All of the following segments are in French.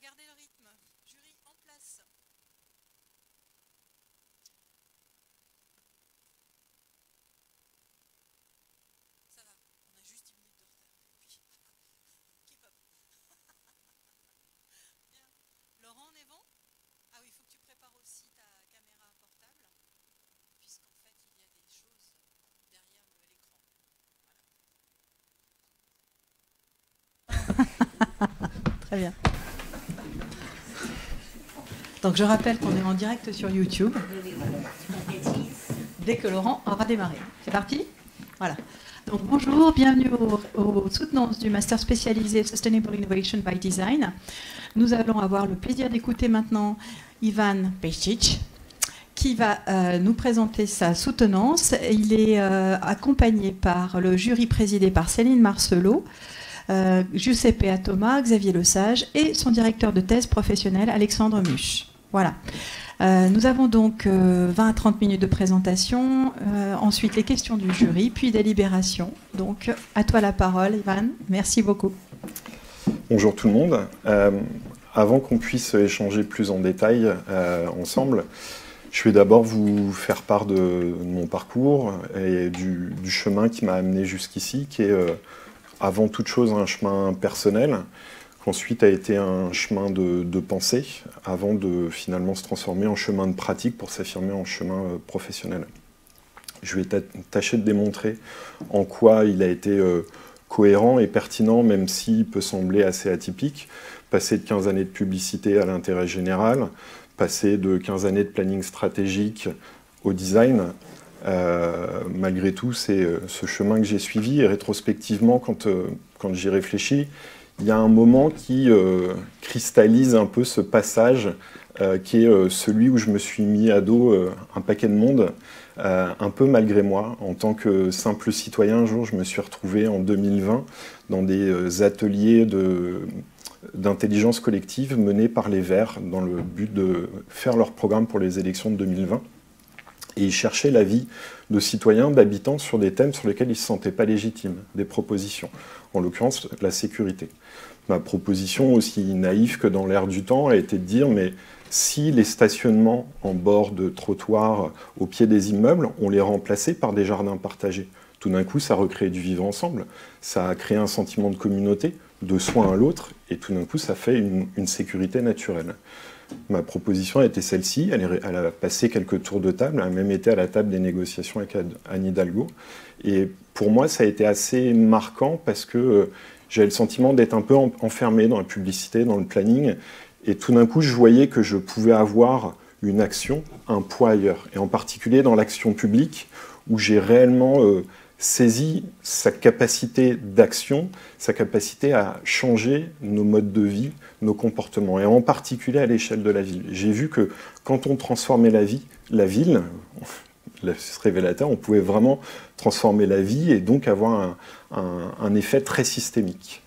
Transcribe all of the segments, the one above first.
garder le rythme. Jury en place. Ça va, on a juste 10 minutes de retard. Puis, keep up. Bien. Laurent, on est bon? Ah oui, il faut que tu prépares aussi ta caméra portable, puisqu'en fait, il y a des choses derrière l'écran. Voilà. Très bien. Donc je rappelle qu'on est en direct sur YouTube dès que Laurent aura démarré. C'est parti? Voilà. Donc bonjour, bienvenue aux soutenances du Master spécialisé Sustainable Innovation by Design. Nous allons avoir le plaisir d'écouter maintenant Ivan Pejčić qui va nous présenter sa soutenance. Il est accompagné par le jury présidé par Céline Marcelot, Giuseppe Atoma, Xavier Lesage et son directeur de thèse professionnel Alexandre Muche. Voilà. Nous avons donc 20 à 30 minutes de présentation, ensuite les questions du jury, puis délibération. Donc à toi la parole, Ivan. Merci beaucoup. Bonjour tout le monde. Avant qu'on puisse échanger plus en détail ensemble, je vais d'abord vous faire part de mon parcours et du chemin qui m'a amené jusqu'ici, qui est avant toute chose un chemin personnel, qu'ensuite a été un chemin de pensée, avant de finalement se transformer en chemin de pratique pour s'affirmer en chemin professionnel. Je vais tâcher de démontrer en quoi il a été cohérent et pertinent, même s'il peut sembler assez atypique. Passer de 15 années de publicité à l'intérêt général, passer de 15 années de planning stratégique au design, malgré tout, c'est ce chemin que j'ai suivi. Et rétrospectivement, quand j'y réfléchis, il y a un moment qui cristallise un peu ce passage qui est celui où je me suis mis à dos un paquet de monde, un peu malgré moi. En tant que simple citoyen, un jour, je me suis retrouvé en 2020 dans des ateliers d'intelligence collective menés par les Verts dans le but de faire leur programme pour les élections de 2020. Et ils cherchaient l'avis de citoyens, d'habitants sur des thèmes sur lesquels ils ne se sentaient pas légitimes, des propositions, en l'occurrence la sécurité. Ma proposition, aussi naïve que dans l'air du temps, a été de dire mais si les stationnements en bord de trottoirs au pied des immeubles, on les remplaçait par des jardins partagés. Tout d'un coup, ça recrée du vivre ensemble, ça a créé un sentiment de communauté, de soin à l'autre, et tout d'un coup, ça fait une sécurité naturelle. Ma proposition a été celle-ci, elle a passé quelques tours de table, elle a même été à la table des négociations avec Anne Hidalgo. Et pour moi, ça a été assez marquant parce que j'avais le sentiment d'être un peu enfermé dans la publicité, dans le planning. Et tout d'un coup, je voyais que je pouvais avoir une action, un poids ailleurs. Et en particulier dans l'action publique, où j'ai réellement saisi sa capacité d'action, sa capacité à changer nos modes de vie, nos comportements, et en particulier à l'échelle de la ville. J'ai vu que quand on transformait la ville, c'est révélateur, on pouvait vraiment transformer la vie et donc avoir un effet très systémique.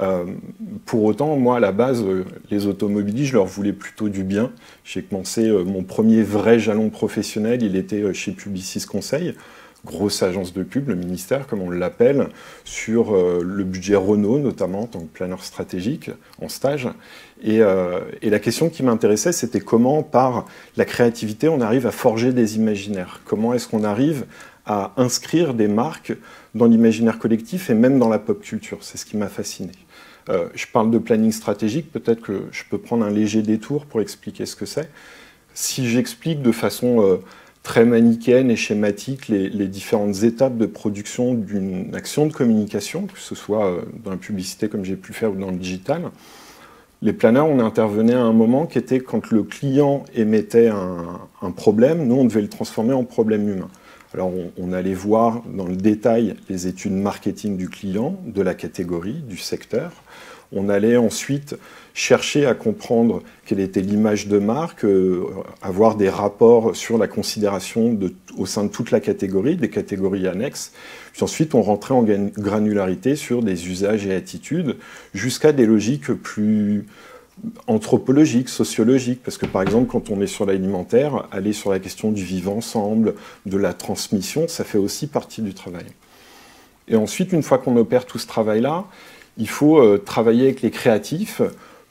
Pour autant, moi, à la base, les automobilistes, je leur voulais plutôt du bien. J'ai commencé mon premier vrai jalon professionnel, il était chez Publicis Conseil, grosse agence de pub, le ministère, comme on l'appelle, sur le budget Renault, notamment, en tant que planeur stratégique, en stage. Et la question qui m'intéressait, c'était comment, par la créativité, on arrive à forger des imaginaires. Comment est-ce qu'on arrive à inscrire des marques dans l'imaginaire collectif et même dans la pop culture. C'est ce qui m'a fasciné. Je parle de planning stratégique, peut-être que je peux prendre un léger détour pour expliquer ce que c'est. Si j'explique de façon très manichéenne et schématique les différentes étapes de production d'une action de communication, que ce soit dans la publicité comme j'ai pu le faire ou dans le digital, les planeurs, on intervenait à un moment qui était quand le client émettait un problème, nous on devait le transformer en problème humain. Alors on allait voir dans le détail les études marketing du client, de la catégorie, du secteur. On allait ensuite chercher à comprendre quelle était l'image de marque, avoir des rapports sur la considération au sein de toute la catégorie, des catégories annexes. Puis ensuite, on rentrait en granularité sur des usages et attitudes, jusqu'à des logiques plus anthropologiques, sociologiques. Parce que par exemple, quand on est sur l'alimentaire, aller sur la question du vivre ensemble, de la transmission, ça fait aussi partie du travail. Et ensuite, une fois qu'on opère tout ce travail-là, il faut travailler avec les créatifs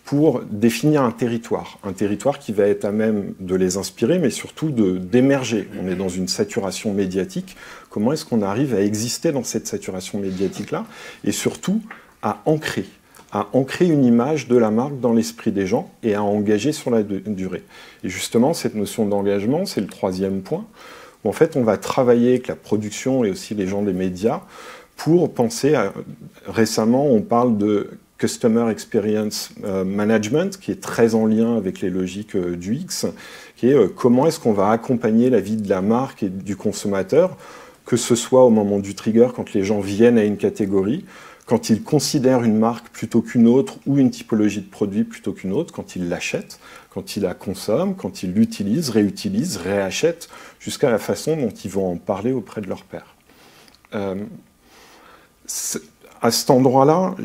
pour définir un territoire qui va être à même de les inspirer, mais surtout d'émerger. On est dans une saturation médiatique. Comment est-ce qu'on arrive à exister dans cette saturation médiatique-là, et surtout à ancrer une image de la marque dans l'esprit des gens et à engager sur la durée. Et justement, cette notion d'engagement, c'est le troisième point, où en fait, on va travailler avec la production et aussi les gens des médias pour penser à... Récemment, on parle de Customer Experience Management, qui est très en lien avec les logiques du X, qui est comment est-ce qu'on va accompagner la vie de la marque et du consommateur, que ce soit au moment du trigger, quand les gens viennent à une catégorie, quand ils considèrent une marque plutôt qu'une autre, ou une typologie de produit plutôt qu'une autre, quand ils l'achètent, quand ils la consomment, quand ils l'utilisent, réutilisent, réachètent, jusqu'à la façon dont ils vont en parler auprès de leur pairs. À cet endroit-là,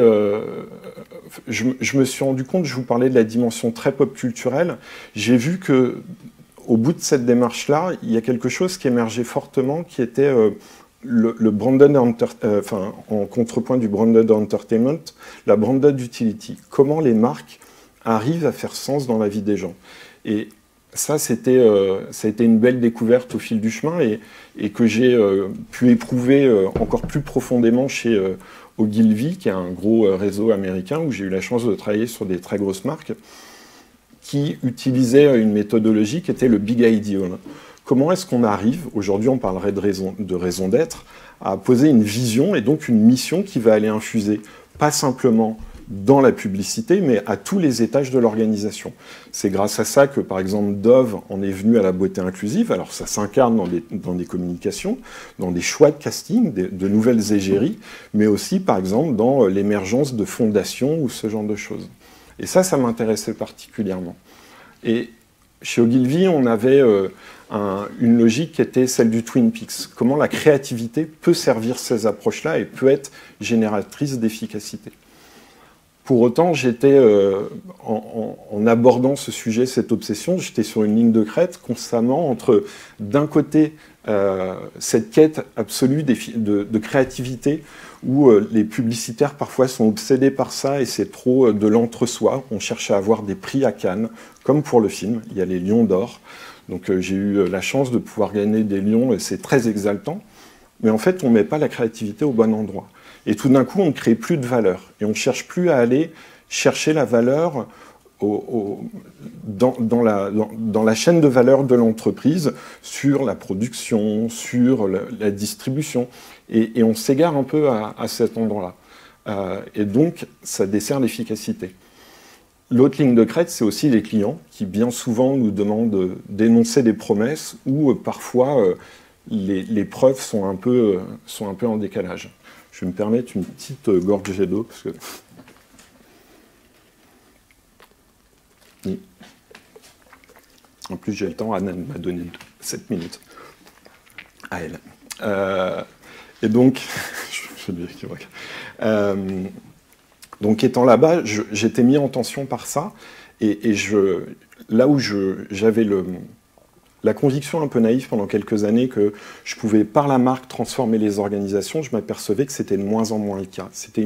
je me suis rendu compte, je vous parlais de la dimension très pop culturelle, j'ai vu que au bout de cette démarche-là, il y a quelque chose qui émergeait fortement, qui était le branded en contrepoint du branded entertainment, la branded utility. Comment les marques arrivent à faire sens dans la vie des gens. Et ça a été une belle découverte au fil du chemin et que j'ai pu éprouver encore plus profondément chez Ogilvy, qui est un gros réseau américain où j'ai eu la chance de travailler sur des très grosses marques qui utilisaient une méthodologie qui était le Big Ideal. Comment est-ce qu'on arrive, aujourd'hui on parlerait de raison d'être, à poser une vision et donc une mission qui va aller infuser, pas simplement dans la publicité, mais à tous les étages de l'organisation. C'est grâce à ça que, par exemple, Dove en est venu à la beauté inclusive. Alors ça s'incarne dans des communications, dans des choix de casting, de nouvelles égéries, mais aussi, par exemple, dans l'émergence de fondations ou ce genre de choses. Et ça m'intéressait particulièrement. Et chez Ogilvy, on avait une logique qui était celle du Twin Peaks. Comment la créativité peut servir ces approches-là et peut être génératrice d'efficacité. Pour autant, j'étais, en abordant ce sujet, cette obsession, j'étais sur une ligne de crête constamment entre, d'un côté, cette quête absolue de créativité, où les publicitaires parfois sont obsédés par ça et c'est trop de l'entre-soi. On cherche à avoir des prix à Cannes, comme pour le film, il y a les Lions d'or. Donc j'ai eu la chance de pouvoir gagner des lions et c'est très exaltant. Mais en fait, on ne met pas la créativité au bon endroit. Et tout d'un coup, on ne crée plus de valeur. Et on ne cherche plus à aller chercher la valeur dans la chaîne de valeur de l'entreprise, sur la production, sur la distribution. Et on s'égare un peu à cet endroit-là. Et donc, ça dessert l'efficacité. L'autre ligne de crête, c'est aussi les clients qui, bien souvent, nous demandent d'énoncer des promesses où, parfois, les preuves sont un peu en décalage. Je vais me permettre une petite gorgée d'eau, parce que... Oui. En plus, j'ai le temps, Anne m'a donné 7 minutes à elle. Et donc, donc étant là-bas, j'étais mis en tension par ça, et là où j'avais la conviction un peu naïve pendant quelques années que je pouvais, par la marque, transformer les organisations, je m'apercevais que c'était de moins en moins le cas. C'était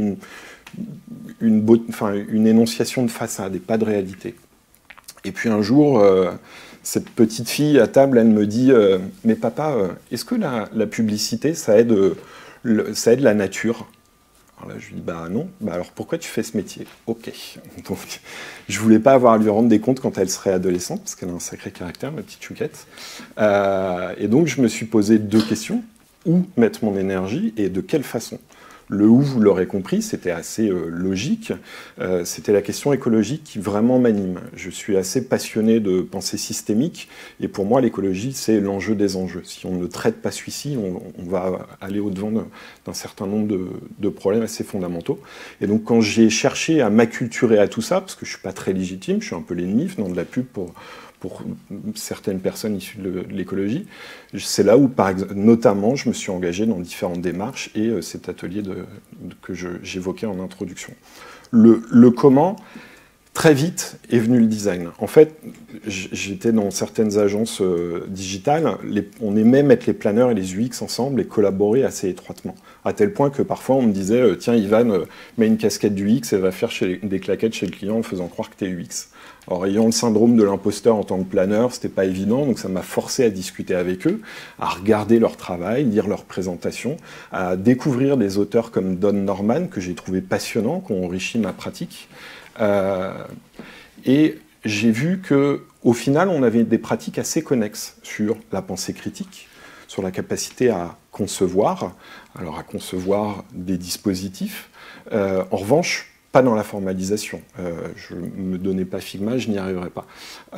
une énonciation de façade et pas de réalité. Et puis un jour, cette petite fille à table, elle me dit « Mais papa, est-ce que la publicité, ça aide la nature ?» Alors là, je lui dis, bah non, bah alors pourquoi tu fais ce métier? Ok. Donc, je voulais pas avoir à lui rendre des comptes quand elle serait adolescente, parce qu'elle a un sacré caractère, ma petite chouquette. Et donc, je me suis posé 2 questions. Où mettre mon énergie et de quelle façon? Le où, vous l'aurez compris, c'était assez logique. C'était la question écologique qui vraiment m'anime. Je suis assez passionné de pensée systémique, et pour moi, l'écologie, c'est l'enjeu des enjeux. Si on ne traite pas celui-ci, on va aller au-devant d'un certain nombre de problèmes assez fondamentaux. Et donc, quand j'ai cherché à m'acculturer à tout ça, parce que je ne suis pas très légitime, je suis un peu l'ennemi venant de la pub pour certaines personnes issues de l'écologie, c'est là où, notamment, je me suis engagé dans différentes démarches et cet atelier que j'évoquais en introduction. Le comment, très vite est venu le design. En fait, j'étais dans certaines agences digitales, on aimait mettre les planeurs et les UX ensemble et collaborer assez étroitement. À tel point que parfois on me disait tiens Ivan, mets une casquette d'UX et va faire des claquettes chez le client en faisant croire que tu es UX. Alors ayant le syndrome de l'imposteur en tant que planeur, c'était pas évident, donc ça m'a forcé à discuter avec eux, à regarder leur travail, lire leurs présentations, à découvrir des auteurs comme Don Norman, que j'ai trouvé passionnant, qui ont enrichi ma pratique. Et j'ai vu qu'au final, on avait des pratiques assez connexes sur la pensée critique, sur la capacité à concevoir des dispositifs. En revanche, pas dans la formalisation. Je ne me donnais pas Figma, je n'y arriverais pas.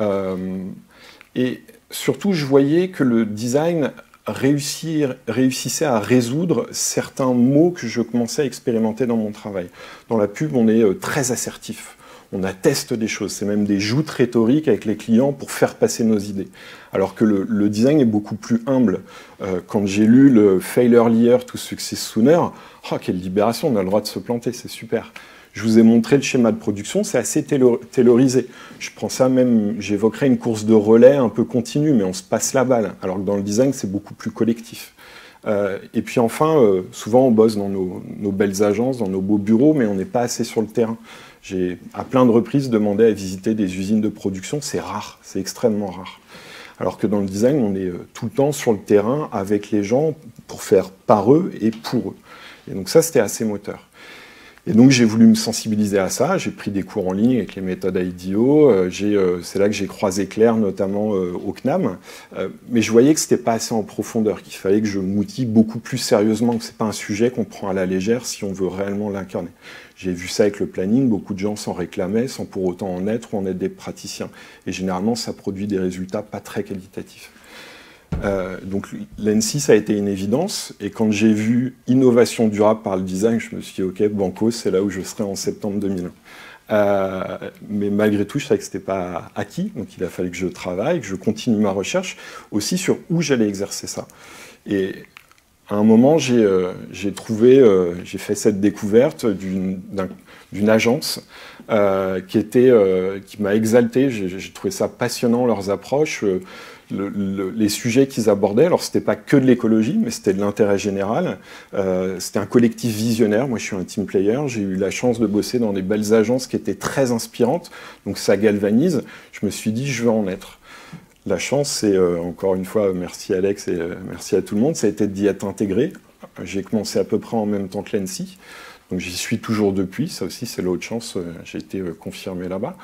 Et surtout, je voyais que le design réussissait à résoudre certains mots que je commençais à expérimenter dans mon travail. Dans la pub, on est très assertif. On atteste des choses, c'est même des joutes rhétoriques avec les clients pour faire passer nos idées. Alors que le design est beaucoup plus humble. Quand j'ai lu le Fail Earlier to Success Sooner, oh, quelle libération, on a le droit de se planter, c'est super. Je vous ai montré le schéma de production, c'est assez taylorisé. Je prends ça même, j'évoquerais une course de relais un peu continue, mais on se passe la balle. Alors que dans le design, c'est beaucoup plus collectif. Et puis enfin, souvent on bosse dans nos belles agences, dans nos beaux bureaux, mais on n'est pas assez sur le terrain. J'ai à plein de reprises demandé à visiter des usines de production, c'est rare, c'est extrêmement rare. Alors que dans le design, on est tout le temps sur le terrain avec les gens pour faire par eux et pour eux. Et donc ça, c'était assez moteur. Et donc j'ai voulu me sensibiliser à ça, j'ai pris des cours en ligne avec les méthodes IDEO, c'est là que j'ai croisé Claire, notamment au CNAM, mais je voyais que c'était pas assez en profondeur, qu'il fallait que je m'outille beaucoup plus sérieusement, que c'est pas un sujet qu'on prend à la légère si on veut réellement l'incarner. J'ai vu ça avec le planning, beaucoup de gens s'en réclamaient sans pour autant en être ou en être des praticiens. Et généralement, ça produit des résultats pas très qualitatifs. Donc l'ENSI, ça a été une évidence. Et quand j'ai vu innovation durable par le design, je me suis dit, OK, banco, c'est là où je serai en septembre 2001. Mais malgré tout, je savais que ce n'était pas acquis. Donc il a fallu que je travaille, que je continue ma recherche aussi sur où j'allais exercer ça. Et à un moment, j'ai fait cette découverte d'une agence qui m'a exalté. J'ai trouvé ça passionnant, leurs approches, les sujets qu'ils abordaient. Alors, c'était pas que de l'écologie, mais c'était de l'intérêt général. C'était un collectif visionnaire. Moi, je suis un team player. J'ai eu la chance de bosser dans des belles agences qui étaient très inspirantes. Donc, ça galvanise. Je me suis dit, je veux en être. La chance, c'est, encore une fois, merci Alex et merci à tout le monde, ça a été d'y être intégré. J'ai commencé à peu près en même temps que l'ENSI, donc j'y suis toujours depuis, ça aussi c'est l'autre chance, j'ai été confirmé là-bas.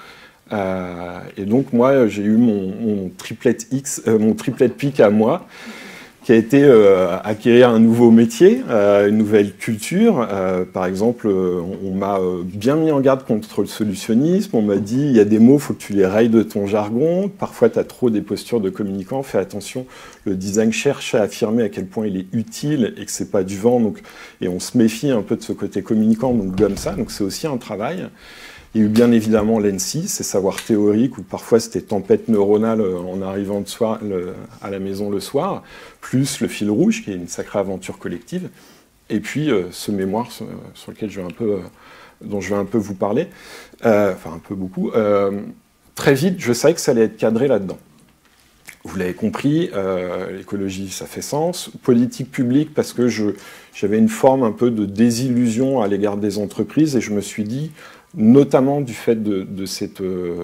Et donc moi, j'ai eu mon triplet pic à moi, qui a été acquérir un nouveau métier, une nouvelle culture. Par exemple, on m'a bien mis en garde contre le solutionnisme. On m'a dit, il y a des mots, il faut que tu les rayes de ton jargon. Parfois, tu as trop des postures de communicant. Fais attention, le design cherche à affirmer à quel point il est utile et que c'est pas du vent. Donc, et on se méfie un peu de ce côté communicant, donc gomme ça. Donc c'est aussi un travail. Il y a eu bien évidemment l'ENSI, ces savoirs théoriques, où parfois c'était tempête neuronale en arrivant à la maison le soir, plus le fil rouge, qui est une sacrée aventure collective, et puis ce mémoire sur lequel dont je vais un peu vous parler, enfin un peu beaucoup. Très vite, je savais que ça allait être cadré là-dedans. Vous l'avez compris, l'écologie, ça fait sens. Politique publique, parce que j'avais une forme un peu de désillusion à l'égard des entreprises, et je me suis dit, notamment du fait de cette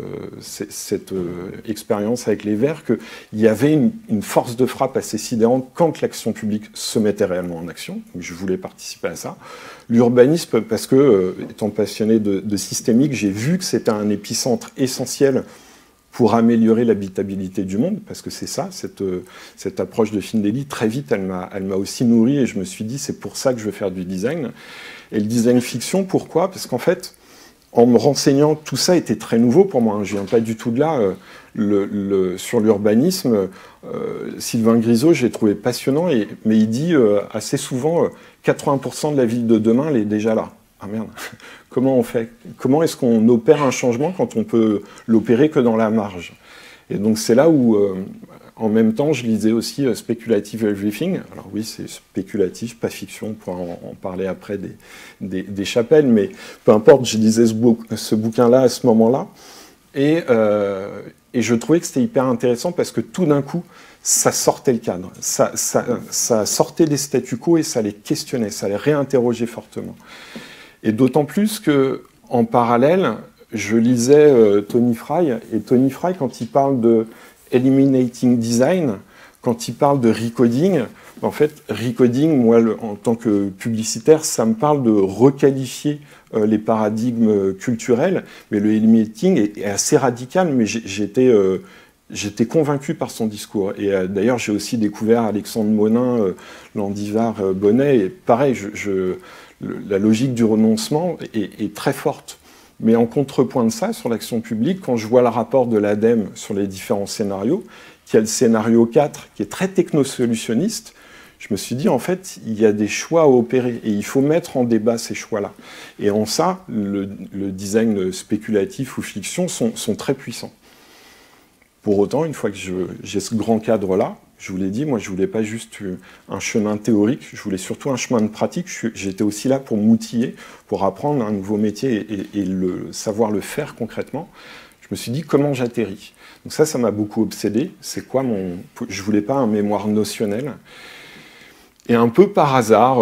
expérience avec les Verts, qu'il y avait une force de frappe assez sidérante quand l'action publique se mettait réellement en action. Donc je voulais participer à ça. L'urbanisme, parce que, étant passionné de systémique, j'ai vu que c'était un épicentre essentiel pour améliorer l'habitabilité du monde, parce que c'est ça, cette approche de Findeli, très vite, elle m'a aussi nourri, et je me suis dit, c'est pour ça que je veux faire du design. Et le design fiction, pourquoi ? Parce qu'en fait, en me renseignant, tout ça était très nouveau pour moi, je ne viens pas du tout de là. Sur l'urbanisme, Sylvain Grisot, j'ai trouvé passionnant, mais il dit assez souvent, 80% de la ville de demain, elle est déjà là. Ah merde, comment on fait ? Comment est-ce qu'on opère un changement quand on peut l'opérer que dans la marge ? Et donc c'est là où, en même temps, je lisais aussi Speculative Everything. Alors oui, c'est spéculatif, pas fiction, on pourra en parler après des chapelles, mais peu importe, je lisais ce bouquin-là à ce moment-là, et je trouvais que c'était hyper intéressant parce que tout d'un coup, ça sortait le cadre, ça sortait des statu quo et ça les questionnait, ça les réinterrogeait fortement. Et d'autant plus qu'en parallèle, je lisais Tony Fry, et Tony Fry, quand il parle de eliminating design, quand il parle de recoding, en fait, recoding, moi, en tant que publicitaire, ça me parle de requalifier les paradigmes culturels, mais le eliminating est assez radical, mais j'étais convaincu par son discours. Et d'ailleurs, j'ai aussi découvert Alexandre Monin, Landivard, Bonnet, et pareil, la logique du renoncement est très forte. Mais en contrepoint de ça, sur l'action publique, quand je vois le rapport de l'ADEME sur les différents scénarios, qu'il y a le scénario 4 qui est très technosolutionniste, je me suis dit, en fait, il y a des choix à opérer et il faut mettre en débat ces choix-là. Et en ça, le design spéculatif ou fiction sont très puissants. Pour autant, une fois que j'ai ce grand cadre-là, je vous l'ai dit, moi je ne voulais pas juste un chemin théorique, je voulais surtout un chemin de pratique. J'étais aussi là pour m'outiller, pour apprendre un nouveau métier et savoir le faire concrètement. Je me suis dit comment j'atterris. Donc ça m'a beaucoup obsédé. C'est quoi je ne voulais pas un mémoire notionnel. Et un peu par hasard,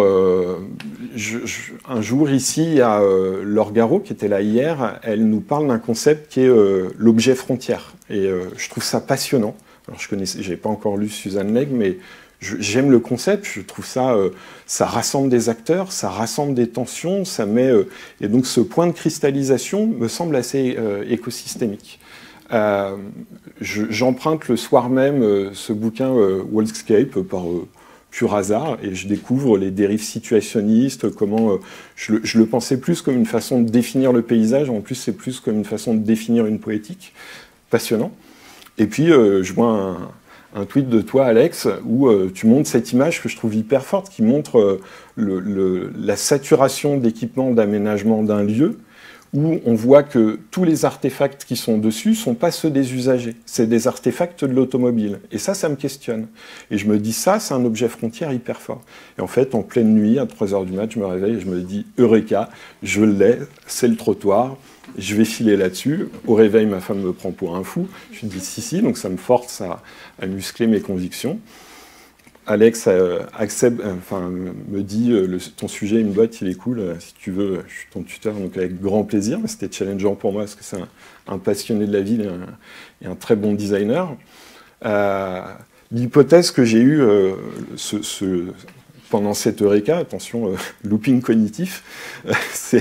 un jour ici, il y a Laure Garot qui était là hier, elle nous parle d'un concept qui est l'objet frontière. Et je trouve ça passionnant. Alors je n'avais pas encore lu Suzanne Legge, mais j'aime le concept, je trouve ça rassemble des acteurs, ça rassemble des tensions, ça met... et donc ce point de cristallisation me semble assez écosystémique. J'emprunte le soir même ce bouquin Worldscape par pur hasard, et je découvre les dérives situationnistes, comment je le pensais plus comme une façon de définir le paysage, en plus c'est plus comme une façon de définir une poétique. Passionnant. Et puis, je vois un tweet de toi, Alex, où tu montres cette image que je trouve hyper forte, qui montre la saturation d'équipements d'aménagement d'un lieu, où on voit que tous les artefacts qui sont dessus ne sont pas ceux des usagers, c'est des artefacts de l'automobile. Et ça me questionne. Et je me dis, ça, c'est un objet frontière hyper fort. Et en fait, en pleine nuit, à 3h du mat', je me réveille et je me dis, Eureka, je l'ai, c'est le trottoir. Je vais filer là-dessus. Au réveil, ma femme me prend pour un fou. Je lui dis si, donc ça me force à muscler mes convictions. Alex me dit ton sujet, une boîte, il est cool. Si tu veux, je suis ton tuteur, donc avec grand plaisir. C'était challengeant pour moi parce que c'est un passionné de la ville et un très bon designer. L'hypothèse que j'ai eue pendant cette Eureka, attention, looping cognitif, c'est...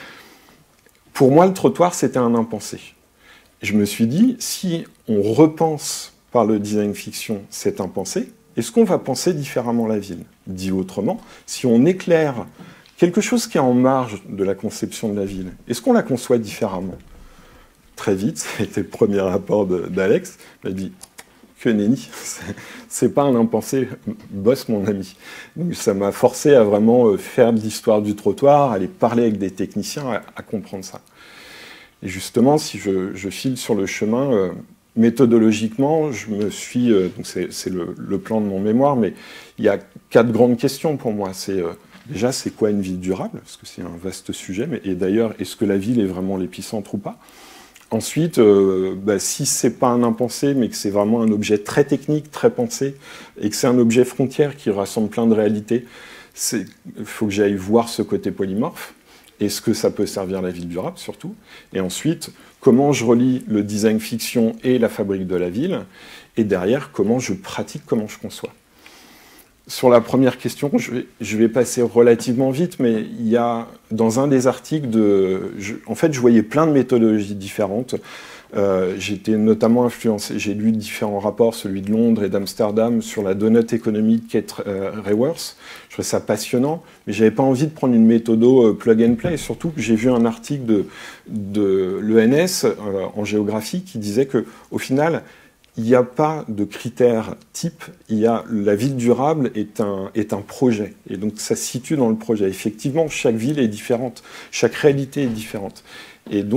Pour moi, le trottoir, c'était un impensé. Je me suis dit, si on repense par le design fiction cet impensé, est-ce qu'on va penser différemment la ville? Dit autrement, si on éclaire quelque chose qui est en marge de la conception de la ville, est-ce qu'on la conçoit différemment? Très vite, c'était le premier rapport d'Alex, il m'a dit que nenni, c'est pas un impensé, bosse mon ami. Donc ça m'a forcé à vraiment faire de l'histoire du trottoir, aller parler avec des techniciens, à comprendre ça. Et justement, si je file sur le chemin, méthodologiquement, je me suis... donc c'est le plan de mon mémoire, mais il y a 4 grandes questions pour moi. Déjà, c'est quoi une ville durable? Parce que c'est un vaste sujet. Et d'ailleurs, est-ce que la ville est vraiment l'épicentre ou pas? Ensuite, si ce n'est pas un impensé, mais que c'est vraiment un objet très technique, très pensé, et que c'est un objet frontière qui rassemble plein de réalités, il faut que j'aille voir ce côté polymorphe. Est-ce que ça peut servir à la ville durable, surtout? Et ensuite, comment je relie le design fiction et la fabrique de la ville? Et derrière, comment je pratique, comment je conçois? Sur la première question, je vais passer relativement vite, mais il y a, dans un des articles, en fait, je voyais plein de méthodologies différentes. J'étais notamment influencé, j'ai lu différents rapports, celui de Londres et d'Amsterdam, sur la donut économie de Kate Raworth. Je trouvais ça passionnant, mais je n'avais pas envie de prendre une méthode plug and play, surtout que j'ai vu un article de l'ENS en géographie qui disait qu'au final, il n'y a pas de critères type, la ville durable est un projet, et donc ça se situe dans le projet. Effectivement, chaque ville est différente, chaque réalité est différente. Et donc,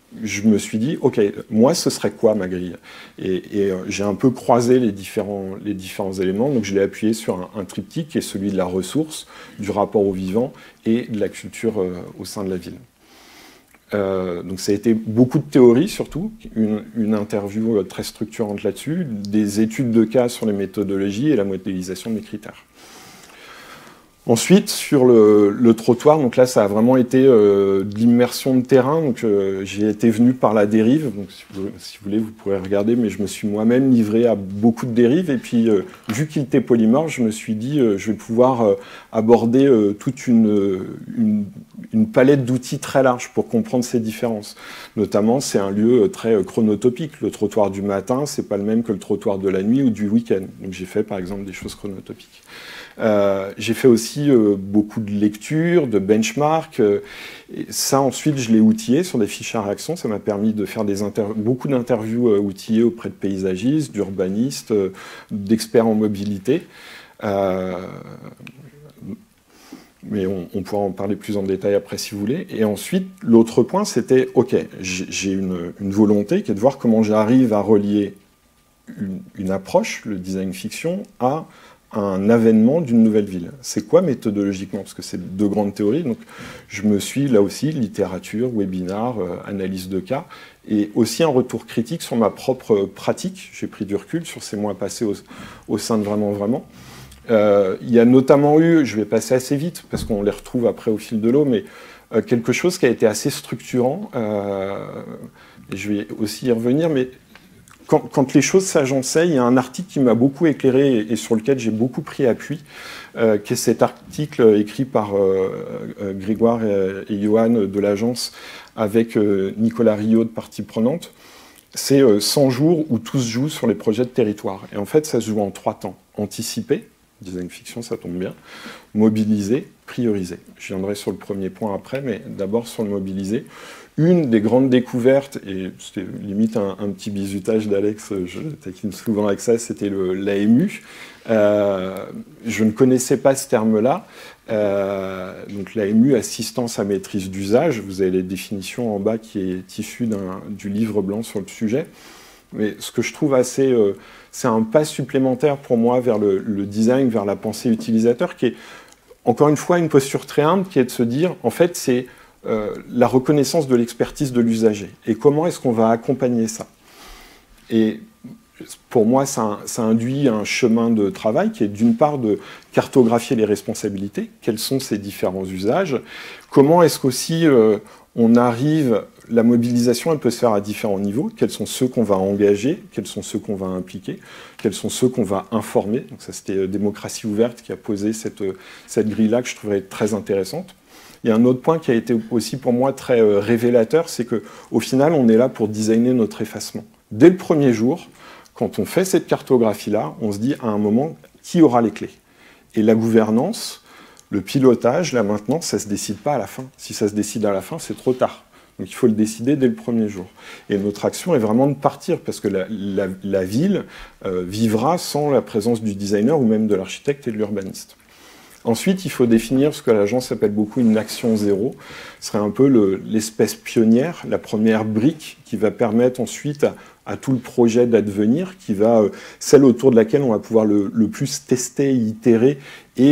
je me suis dit, ok, moi, ce serait quoi ma grille? Et j'ai un peu croisé les différents éléments, donc je l'ai appuyé sur un triptyque qui est celui de la ressource, du rapport au vivant et de la culture au sein de la ville. Donc ça a été beaucoup de théorie surtout, une interview très structurante là-dessus, des études de cas sur les méthodologies et la modélisation des critères. Ensuite, sur le trottoir, donc là, ça a vraiment été de l'immersion de terrain. Donc, j'ai été venu par la dérive. Donc, si vous voulez, vous pourrez regarder, mais je me suis moi-même livré à beaucoup de dérives. Et puis, vu qu'il était polymorphe, je me suis dit, je vais pouvoir aborder toute une palette d'outils très large pour comprendre ces différences. Notamment, c'est un lieu très chronotopique. Le trottoir du matin, c'est pas le même que le trottoir de la nuit ou du week-end. Donc, j'ai fait, par exemple, des choses chronotopiques. J'ai fait aussi beaucoup de lectures, de benchmarks. Et ça, ensuite, je l'ai outillé sur des fiches à réaction. Ça m'a permis de faire beaucoup d'interviews outillées auprès de paysagistes, d'urbanistes, d'experts en mobilité. Mais on pourra en parler plus en détail après si vous voulez. Et ensuite, l'autre point, c'était, ok, j'ai une volonté qui est de voir comment j'arrive à relier une approche, le design fiction, à un avènement d'une nouvelle ville. C'est quoi méthodologiquement? Parce que c'est deux grandes théories. Donc, je me suis là aussi, littérature, webinar, analyse de cas, et aussi un retour critique sur ma propre pratique. J'ai pris du recul sur ces mois passés au sein de Vraiment. Il y a notamment eu, je vais passer assez vite, parce qu'on les retrouve après au fil de l'eau, mais quelque chose qui a été assez structurant, et je vais aussi y revenir, mais quand les choses s'agençaient, il y a un article qui m'a beaucoup éclairé et sur lequel j'ai beaucoup pris appui, qui est cet article écrit par Grégoire et Johan de l'agence avec Nicolas Rio de Partie Prenante. C'est 100 jours où tout se joue sur les projets de territoire. Et en fait, ça se joue en 3 temps. Anticiper, design fiction, ça tombe bien. Mobiliser, prioriser. Je viendrai sur le premier point après, mais d'abord sur le mobiliser. Une des grandes découvertes, et c'était limite un petit bizutage d'Alex, je taquine souvent avec ça, c'était l'AMU. Je ne connaissais pas ce terme-là. Donc l'AMU, assistance à maîtrise d'usage, vous avez les définitions en bas qui est issue du livre blanc sur le sujet. Mais ce que je trouve assez... c'est un pas supplémentaire pour moi vers le design, vers la pensée utilisateur, qui est, encore une fois, une posture très humble, qui est de se dire, en fait, c'est la reconnaissance de l'expertise de l'usager. Et comment est-ce qu'on va accompagner ça? Et pour moi, ça induit un chemin de travail qui est d'une part de cartographier les responsabilités, quels sont ces différents usages, comment est-ce qu'aussi on arrive, la mobilisation elle peut se faire à différents niveaux, quels sont ceux qu'on va engager, quels sont ceux qu'on va impliquer, quels sont ceux qu'on va informer. Donc ça c'était Démocratie ouverte qui a posé cette grille-là que je trouverais très intéressante. Il y a un autre point qui a été aussi pour moi très révélateur, c'est qu'au final, on est là pour designer notre effacement. Dès le premier jour, quand on fait cette cartographie-là, on se dit à un moment, qui aura les clés? Et la gouvernance, le pilotage, la maintenance, ça ne se décide pas à la fin. Si ça se décide à la fin, c'est trop tard. Donc il faut le décider dès le premier jour. Et notre action est vraiment de partir, parce que la ville vivra sans la présence du designer ou même de l'architecte et de l'urbaniste. Ensuite, il faut définir ce que l'agence appelle beaucoup une action zéro. Ce serait un peu l'espèce pionnière, la première brique qui va permettre ensuite à tout le projet d'advenir, celle autour de laquelle on va pouvoir le plus tester, itérer et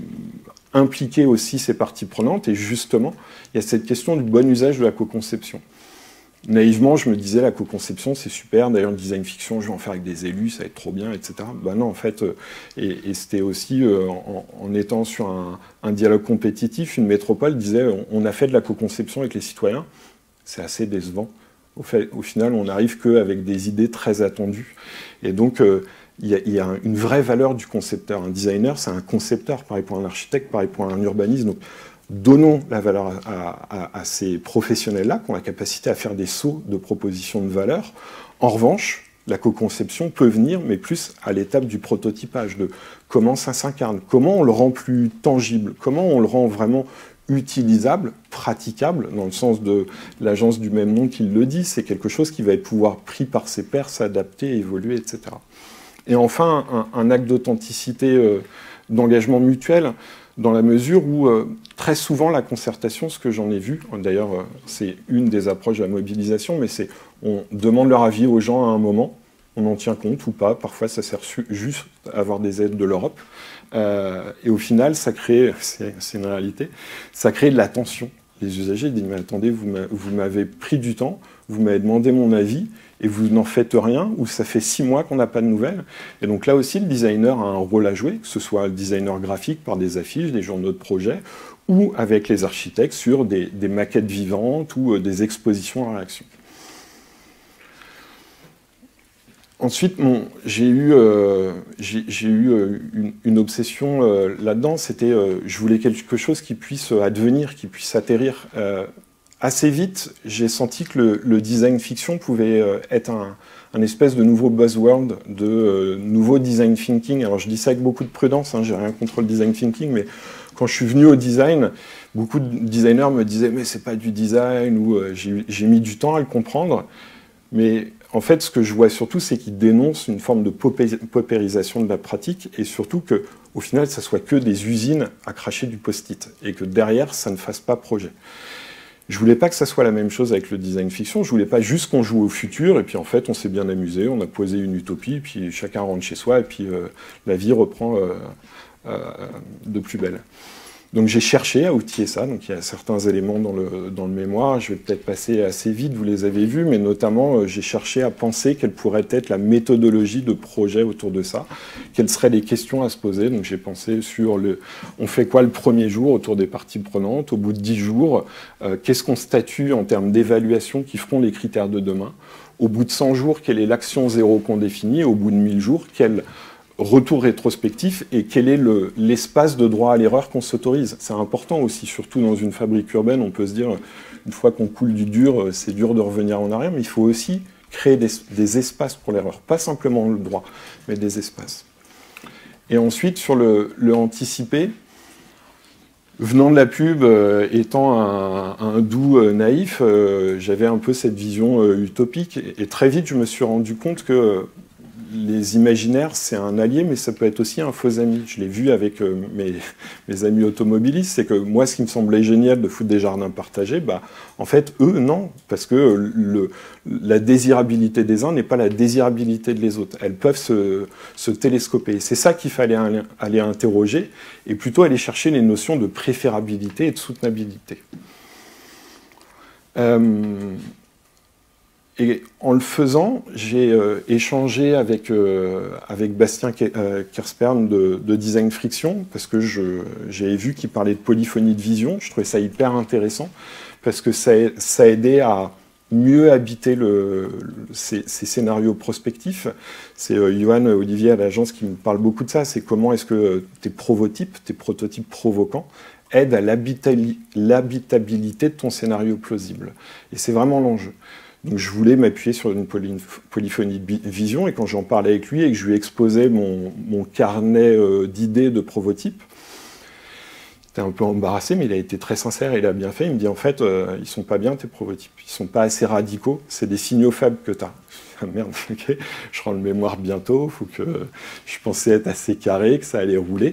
impliquer aussi ses parties prenantes. Et justement, il y a cette question du bon usage de la co-conception. Naïvement, je me disais, la co-conception, c'est super. D'ailleurs, le design fiction, je vais en faire avec des élus, ça va être trop bien, etc. Ben non, en fait, et c'était aussi, en étant sur un dialogue compétitif, une métropole disait, on a fait de la co-conception avec les citoyens. C'est assez décevant. Au final, on n'arrive qu'avec des idées très attendues. Et donc, il y a une vraie valeur du concepteur. Un designer, c'est un concepteur, pareil pour un architecte, pareil pour un urbaniste. Donc, donnons la valeur à ces professionnels-là qui ont la capacité à faire des sauts de propositions de valeur. En revanche, la co-conception peut venir, mais plus à l'étape du prototypage, de comment ça s'incarne, comment on le rend plus tangible, comment on le rend vraiment utilisable, praticable, dans le sens de l'agence du même nom qui le dit, c'est quelque chose qui va être pouvoir pris par ses pairs, s'adapter, évoluer, etc. Et enfin, un acte d'authenticité, d'engagement mutuel. dans la mesure où très souvent la concertation, ce que j'en ai vu, d'ailleurs c'est une des approches de la mobilisation, mais c'est on demande leur avis aux gens à un moment, on en tient compte ou pas, parfois ça sert juste à avoir des aides de l'Europe, et au final ça crée, c'est une réalité, ça crée de la tension. Les usagers disent, mais attendez, vous m'avez pris du temps, vous m'avez demandé mon avis, et vous n'en faites rien, ou ça fait 6 mois qu'on n'a pas de nouvelles. Et donc là aussi, le designer a un rôle à jouer, que ce soit le designer graphique par des affiches, des journaux de projet, ou avec les architectes sur des maquettes vivantes ou des expositions en réaction. Ensuite, j'ai eu une obsession là-dedans, c'était je voulais quelque chose qui puisse advenir, qui puisse atterrir. Assez vite, j'ai senti que le design fiction pouvait être un espèce de nouveau buzzword, de nouveau design thinking. Alors je dis ça avec beaucoup de prudence, hein, j'ai rien contre le design thinking, mais quand je suis venu au design, beaucoup de designers me disaient « mais c'est pas du design » ou j'ai mis du temps à le comprendre. Mais en fait, ce que je vois surtout, c'est qu'ils dénoncent une forme de paupérisation de la pratique et surtout qu'au final, ça soit que des usines à cracher du post-it et que derrière, ça ne fasse pas projet. Je voulais pas que ça soit la même chose avec le design fiction, je voulais pas juste qu'on joue au futur et puis en fait, on s'est bien amusé, on a posé une utopie, puis chacun rentre chez soi et puis la vie reprend de plus belle. Donc j'ai cherché à outiller ça, donc il y a certains éléments dans le mémoire, je vais peut-être passer assez vite, vous les avez vus, mais notamment j'ai cherché à penser quelle pourrait être la méthodologie de projet autour de ça, quelles seraient les questions à se poser, donc j'ai pensé sur on fait quoi le premier jour autour des parties prenantes, au bout de 10 jours, qu'est-ce qu'on statue en termes d'évaluation qui feront les critères de demain, au bout de 100 jours, quelle est l'action zéro qu'on définit, au bout de 1000 jours, quel retour rétrospectif et quel est l'espace de droit à l'erreur qu'on s'autorise. C'est important aussi, surtout dans une fabrique urbaine, on peut se dire, une fois qu'on coule du dur, c'est dur de revenir en arrière, mais il faut aussi créer des espaces pour l'erreur, pas simplement le droit, mais des espaces. Et ensuite, sur le anticiper, venant de la pub, étant un doux naïf, j'avais un peu cette vision utopique, et très vite, je me suis rendu compte que les imaginaires, c'est un allié, mais ça peut être aussi un faux ami. Je l'ai vu avec mes amis automobilistes, c'est que moi, ce qui me semblait génial de foutre des jardins partagés, en fait, eux, non, parce que la désirabilité des uns n'est pas la désirabilité des autres. Elles peuvent se télescoper. C'est ça qu'il fallait aller interroger, et plutôt aller chercher les notions de préférabilité et de soutenabilité. Et en le faisant, j'ai échangé avec Bastien Kerspern de Design Friction, parce que j'avais vu qu'il parlait de polyphonie de vision. Je trouvais ça hyper intéressant, parce que ça aidait à mieux habiter ces scénarios prospectifs. C'est Johan Olivier à l'agence qui me parle beaucoup de ça, c'est comment est-ce que tes prototypes provocants, aident à l'habitabilité de ton scénario plausible. Et c'est vraiment l'enjeu. Donc je voulais m'appuyer sur une polyphonie de vision, et quand j'en parlais avec lui et que je lui exposais mon carnet d'idées de prototypes, il était un peu embarrassé, mais il a été très sincère et il a bien fait. Il me dit, en fait, ils sont pas bien tes prototypes, ils sont pas assez radicaux, c'est des signaux faibles que tu as. Ah, merde, ok, je rends le mémoire bientôt, faut que je pensais être assez carré, que ça allait rouler.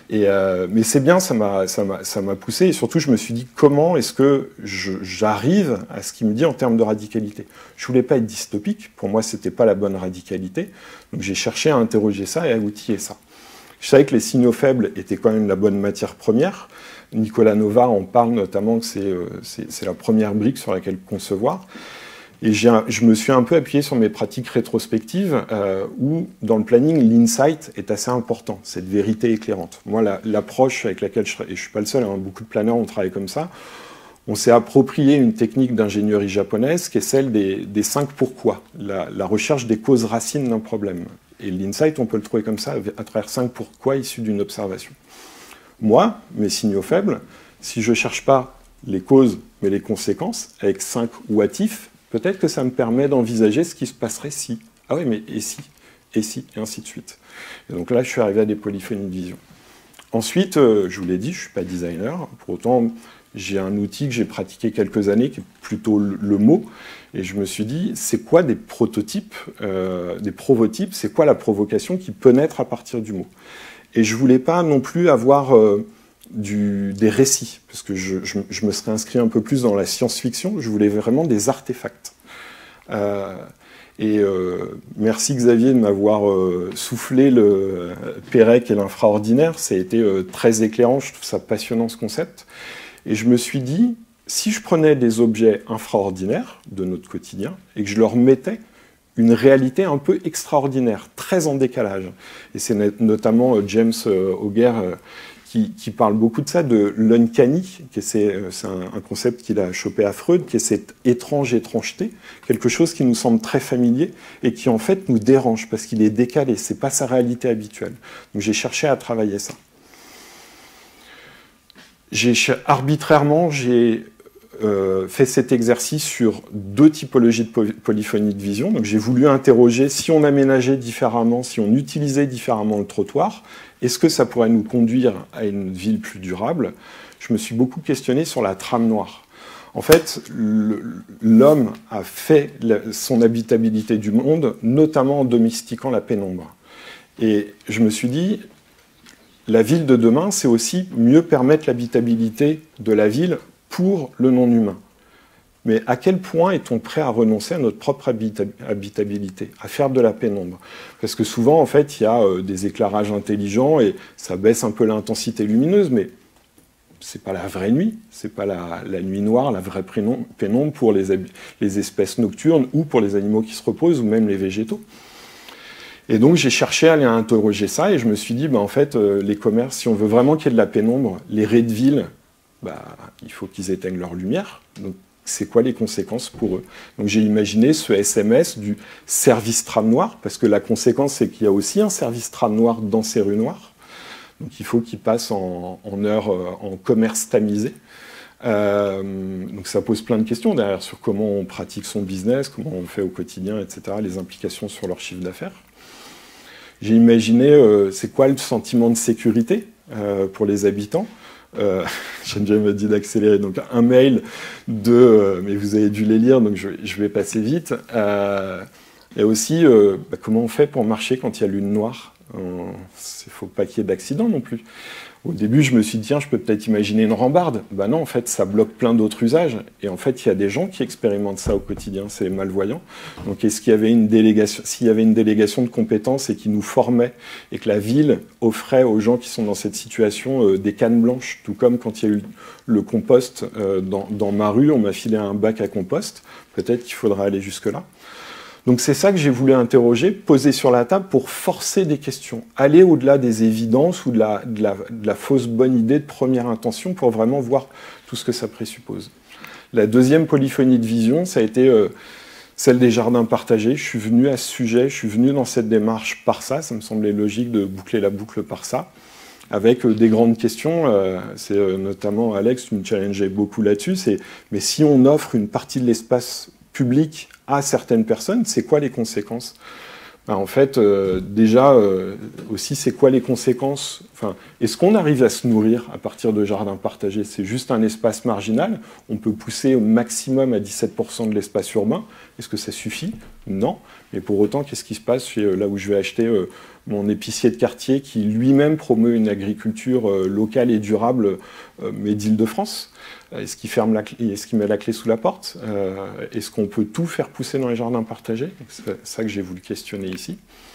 Mais c'est bien, ça m'a poussé, et surtout je me suis dit comment est-ce que j'arrive à ce qu'il me dit en termes de radicalité. Je voulais pas être dystopique, pour moi c'était pas la bonne radicalité, donc j'ai cherché à interroger ça et à outiller ça. Je savais que les signaux faibles étaient quand même la bonne matière première. Nicolas Nova en parle notamment que c'est la première brique sur laquelle concevoir. Et je me suis un peu appuyé sur mes pratiques rétrospectives où, dans le planning, l'insight est assez important, cette vérité éclairante. Moi, l'approche avec laquelle et je ne suis pas le seul, hein, beaucoup de planeurs ont travaillé comme ça, on s'est approprié une technique d'ingénierie japonaise qui est celle des 5 pourquoi, la recherche des causes racines d'un problème. Et l'insight, on peut le trouver comme ça, à travers 5 pourquoi issus d'une observation. Moi, mes signaux faibles, si je ne cherche pas les causes, mais les conséquences, avec 5 what if, peut-être que ça me permet d'envisager ce qui se passerait si. Ah oui, mais et si, et ainsi de suite. Et donc là, je suis arrivé à des polyphonies de vision. Ensuite, je vous l'ai dit, je ne suis pas designer. Pour autant, j'ai un outil que j'ai pratiqué quelques années, qui est plutôt le mot. Et je me suis dit, c'est quoi des prototypes, des provotypes, c'est quoi la provocation qui peut naître à partir du mot? Et je ne voulais pas non plus avoir des récits, parce que je me serais inscrit un peu plus dans la science-fiction, je voulais vraiment des artefacts. Merci Xavier de m'avoir soufflé le Pérec et l'infraordinaire, ça a été très éclairant, je trouve ça passionnant ce concept. Et je me suis dit, si je prenais des objets infraordinaires de notre quotidien et que je leur mettais une réalité un peu extraordinaire, très en décalage. Et c'est notamment James Auger qui parle beaucoup de ça, de l'uncanny, c'est un concept qu'il a chopé à Freud, qui est cette étrange étrangeté, quelque chose qui nous semble très familier et qui en fait nous dérange parce qu'il est décalé, c'est pas sa réalité habituelle. Donc j'ai cherché à travailler ça. Arbitrairement, j'ai fait cet exercice sur 2 typologies de polyphonie de vision. Donc j'ai voulu interroger si on aménageait différemment, si on utilisait différemment le trottoir, est-ce que ça pourrait nous conduire à une ville plus durable? Je me suis beaucoup questionné sur la trame noire. En fait, l'homme a fait son habitabilité du monde, notamment en domestiquant la pénombre. Et je me suis dit, la ville de demain, c'est aussi mieux permettre l'habitabilité de la ville pour le non-humain. Mais à quel point est-on prêt à renoncer à notre propre habitabilité, à faire de la pénombre? Parce que souvent, en fait, il y a des éclairages intelligents et ça baisse un peu l'intensité lumineuse, mais c'est pas la vraie nuit, c'est pas la nuit noire, la vraie pénombre pour les espèces nocturnes ou pour les animaux qui se reposent ou même les végétaux. Et donc j'ai cherché à aller interroger ça et je me suis dit, en fait, les commerces, si on veut vraiment qu'il y ait de la pénombre, les raies de ville, il faut qu'ils éteignent leur lumière. Donc, c'est quoi les conséquences pour eux? Donc, j'ai imaginé ce SMS du service tram noir, parce que la conséquence, c'est qu'il y a aussi un service tram noir dans ces rues noires. Donc, il faut qu'ils passent en heure en commerce tamisé. Donc, ça pose plein de questions derrière sur comment on pratique son business, comment on fait au quotidien, etc., les implications sur leur chiffre d'affaires. J'ai imaginé, c'est quoi le sentiment de sécurité pour les habitants? Jeanne m'a dit d'accélérer, donc un mail mais vous avez dû les lire, donc je vais passer vite. Et aussi, comment on fait pour marcher quand il y a lune noire? Il ne faut pas qu'il y ait d'accident non plus. Au début, je me suis dit, tiens, je peux peut-être imaginer une rambarde. Non, en fait, ça bloque plein d'autres usages. Et en fait, il y a des gens qui expérimentent ça au quotidien, c'est les malvoyants. Donc, est-ce qu'il y avait une délégation, s'il y avait une délégation de compétences et qui nous formait, et que la ville offrait aux gens qui sont dans cette situation des cannes blanches, tout comme quand il y a eu le compost dans ma rue, on m'a filé un bac à compost. Peut-être qu'il faudra aller jusque-là. Donc c'est ça que j'ai voulu interroger, poser sur la table pour forcer des questions, aller au-delà des évidences ou de la fausse bonne idée de première intention pour vraiment voir tout ce que ça présuppose. La deuxième polyphonie de vision, ça a été celle des jardins partagés. Je suis venu à ce sujet, je suis venu dans cette démarche par ça me semblait logique de boucler la boucle par ça, avec des grandes questions. C'est notamment Alex, tu me challengeais beaucoup là-dessus, mais si on offre une partie de l'espace public à certaines personnes, c'est quoi les conséquences? En fait, déjà, aussi, c'est quoi les conséquences? Est-ce qu'on arrive à se nourrir à partir de jardins partagés? C'est juste un espace marginal. On peut pousser au maximum à 17% de l'espace urbain. Est-ce que ça suffit? Non. Mais pour autant, qu'est-ce qui se passe là où je vais acheter mon épicier de quartier qui lui-même promeut une agriculture locale et durable, mais d'Île-de-France? Est-ce qu'il met la clé sous la porte? Est-ce qu'on peut tout faire pousser dans les jardins partagés? C'est ça que j'ai voulu questionner ici.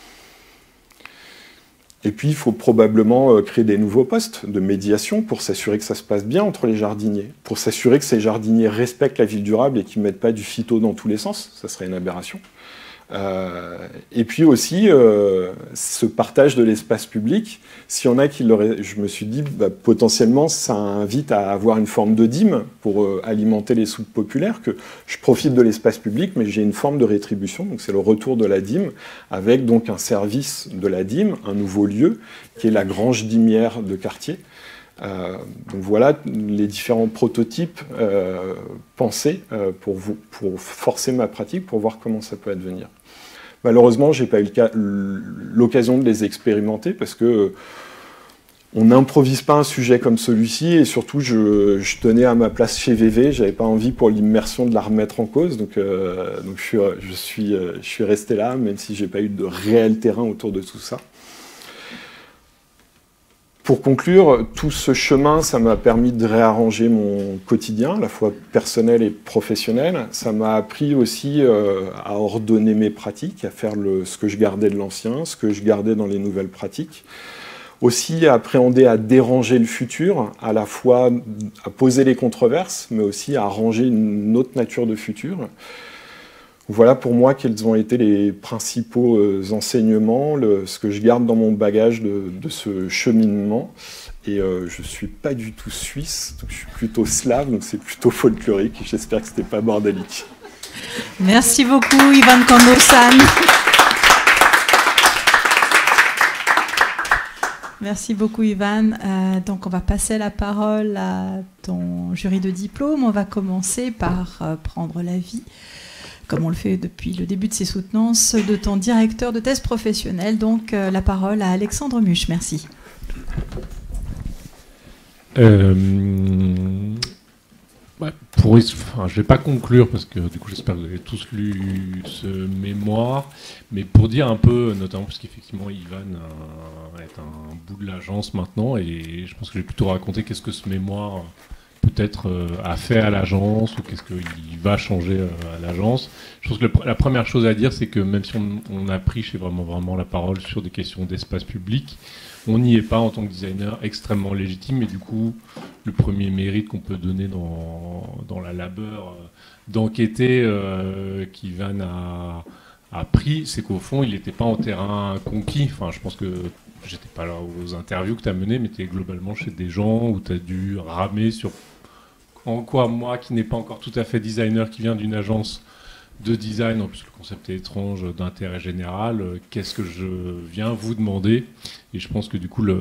Et puis, il faut probablement créer des nouveaux postes de médiation pour s'assurer que ça se passe bien entre les jardiniers, pour s'assurer que ces jardiniers respectent la ville durable et qu'ils ne mettent pas du phyto dans tous les sens. Ça serait une aberration. Et puis aussi, ce partage de l'espace public, s'il y en a qui l'auraient, je me suis dit, potentiellement, ça invite à avoir une forme de dîme pour alimenter les soupes populaires, que je profite de l'espace public, mais j'ai une forme de rétribution, donc c'est le retour de la dîme, avec donc un service de la dîme, un nouveau lieu, qui est la grange dîmière de quartier. Donc voilà les différents prototypes pensés pour forcer ma pratique, pour voir comment ça peut advenir. Malheureusement, je n'ai pas eu l'occasion de les expérimenter parce que on n'improvise pas un sujet comme celui-ci et surtout je tenais à ma place chez VV, j'avais pas envie pour l'immersion de la remettre en cause, donc je suis resté là même si j'ai pas eu de réel terrain autour de tout ça. Pour conclure, tout ce chemin, ça m'a permis de réarranger mon quotidien, à la fois personnel et professionnel. Ça m'a appris aussi à ordonner mes pratiques, à faire ce que je gardais de l'ancien, ce que je gardais dans les nouvelles pratiques. Aussi à appréhender, à déranger le futur, à la fois à poser les controverses, mais aussi à ranger une autre nature de futur. Voilà pour moi quels ont été les principaux enseignements, ce que je garde dans mon bagage de ce cheminement. Et je ne suis pas du tout suisse, donc je suis plutôt slave, donc c'est plutôt folklorique. J'espère que ce n'était pas bordélique. Merci beaucoup, Ivan Kando-san. Merci beaucoup, Ivan. Donc, on va passer la parole à ton jury de diplôme. On va commencer par prendre l'avis, comme on le fait depuis le début de ces soutenances, de ton directeur de thèse professionnelle. Donc, la parole à Alexandre Muche. Merci. Je ne vais pas conclure parce que du coup j'espère que vous avez tous lu ce mémoire, mais pour dire un peu, notamment parce qu'effectivement Ivan est un bout de l'agence maintenant, et je pense que je vais plutôt raconter qu'est-ce que ce mémoire peut-être a fait à l'agence ou qu'est-ce qu'il va changer à l'agence. Je pense que la première chose à dire, c'est que même si on a pris vraiment la parole sur des questions d'espace public, on n'y est pas en tant que designer extrêmement légitime, et du coup, le premier mérite qu'on peut donner dans la labeur d'enquêter qu'Ivan a pris, c'est qu'au fond, il n'était pas en terrain conquis. Enfin, je pense que j'étais pas là aux interviews que tu as menées, mais tu es globalement chez des gens où tu as dû ramer sur en quoi moi, qui n'ai pas encore tout à fait designer, qui vient d'une agence de design, en plus le concept est étrange, d'intérêt général, qu'est-ce que je viens vous demander? Et je pense que du coup la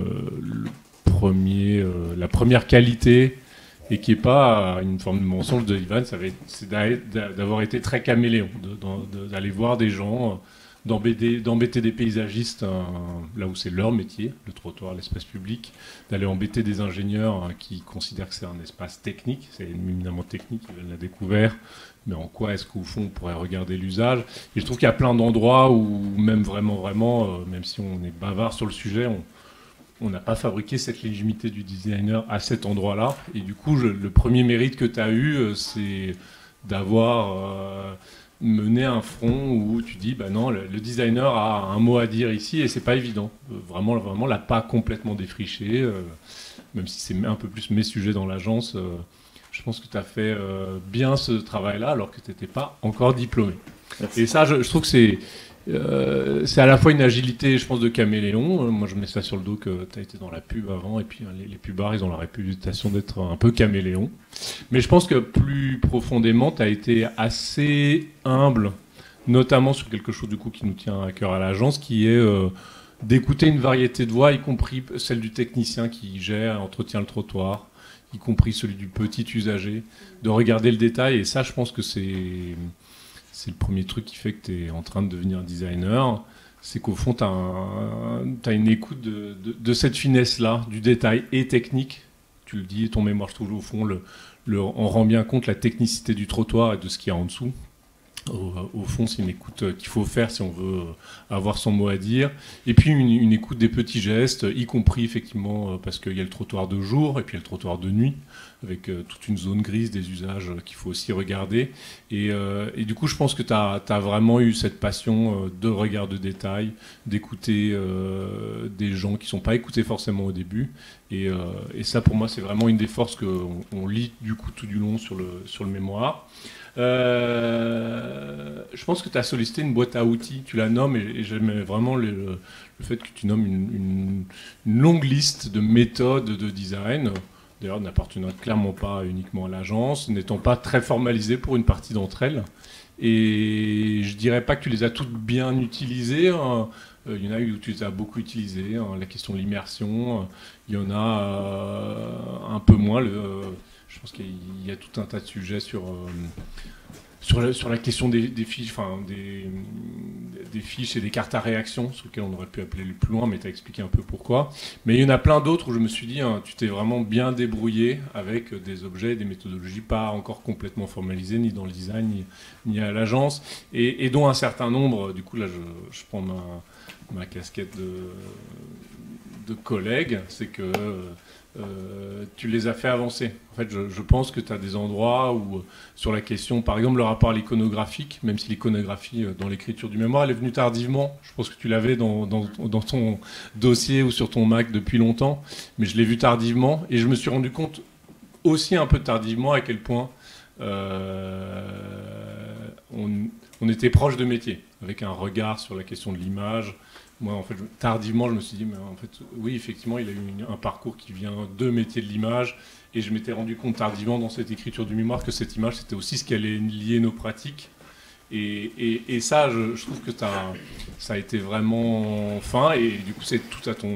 première qualité, et qui n'est pas une forme de mensonge de Ivan, c'est d'avoir été très caméléon, d'aller voir des gens, d'embêter des paysagistes là où c'est leur métier, le trottoir, l'espace public, d'aller embêter des ingénieurs qui considèrent que c'est un espace technique, c'est éminemment technique, Ivan l'a découvert, mais en quoi est-ce qu'au fond on pourrait regarder l'usage? Et je trouve qu'il y a plein d'endroits où même vraiment, même si on est bavard sur le sujet, on n'a pas fabriqué cette légitimité du designer à cet endroit-là. Et du coup, le premier mérite que tu as eu, c'est d'avoir mené un front où tu dis, bah non, le designer a un mot à dire ici et c'est pas évident. Vraiment, l'a pas complètement défriché, même si c'est un peu plus mes sujets dans l'agence. Je pense que tu as fait bien ce travail-là alors que tu n'étais pas encore diplômé. Merci. Et ça, je trouve que c'est à la fois une agilité, je pense, de caméléon. Moi, je mets ça sur le dos que tu as été dans la pub avant, et puis les pubards, ils ont la réputation d'être un peu caméléon. Mais je pense que plus profondément, tu as été assez humble, notamment sur quelque chose du coup qui nous tient à cœur à l'agence, qui est d'écouter une variété de voix, y compris celle du technicien qui gère, entretient le trottoir, y compris celui du petit usager, de regarder le détail. Et ça, je pense que c'est le premier truc qui fait que tu es en train de devenir designer. C'est qu'au fond, tu as une écoute de cette finesse-là, du détail et technique. Tu le dis, ton mémoire, je trouve, au fond, on rend bien compte la technicité du trottoir et de ce qu'il y a en dessous. Au fond, c'est une écoute qu'il faut faire si on veut avoir son mot à dire. Et puis une écoute des petits gestes, y compris effectivement parce qu'il y a le trottoir de jour et puis il y a le trottoir de nuit, avec toute une zone grise des usages qu'il faut aussi regarder. Et du coup, je pense que tu as vraiment eu cette passion de regard de détail, d'écouter des gens qui ne sont pas écoutés forcément au début. Et ça, pour moi, c'est vraiment une des forces qu'on lit du coup tout du long sur le mémoire. Je pense que tu as sollicité une boîte à outils, tu la nommes, et j'aimais vraiment le fait que tu nommes une longue liste de méthodes de design, d'ailleurs n'appartenant clairement pas uniquement à l'agence, n'étant pas très formalisées pour une partie d'entre elles. Et je dirais pas que tu les as toutes bien utilisées, hein. Il y en a où tu les as beaucoup utilisées, hein, la question de l'immersion, il y en a un peu moins. Je pense qu'il y a tout un tas de sujets sur la question des fiches, enfin des fiches et des cartes à réaction, sur lesquelles on aurait pu appeler plus loin, mais tu as expliqué un peu pourquoi. Mais il y en a plein d'autres où je me suis dit, hein, tu t'es vraiment bien débrouillé avec des objets, des méthodologies pas encore complètement formalisées, ni dans le design, ni à l'agence, et dont un certain nombre, du coup là je prends ma casquette de collègues, c'est que tu les as fait avancer. En fait, je pense que tu as des endroits où, sur la question, par exemple, le rapport à l'iconographique, même si l'iconographie dans l'écriture du mémoire, elle est venue tardivement. Je pense que tu l'avais dans ton dossier ou sur ton Mac depuis longtemps, mais je l'ai vu tardivement et je me suis rendu compte aussi un peu tardivement à quel point on était proche de métier, avec un regard sur la question de l'image. Moi, en fait, tardivement, je me suis dit, mais en fait, oui, effectivement, il a eu un parcours qui vient de métier de l'image, et je m'étais rendu compte tardivement dans cette écriture du mémoire que cette image, c'était aussi ce qui allait lier nos pratiques. Et ça, je trouve que ça a été vraiment fin, et du coup, c'est tout à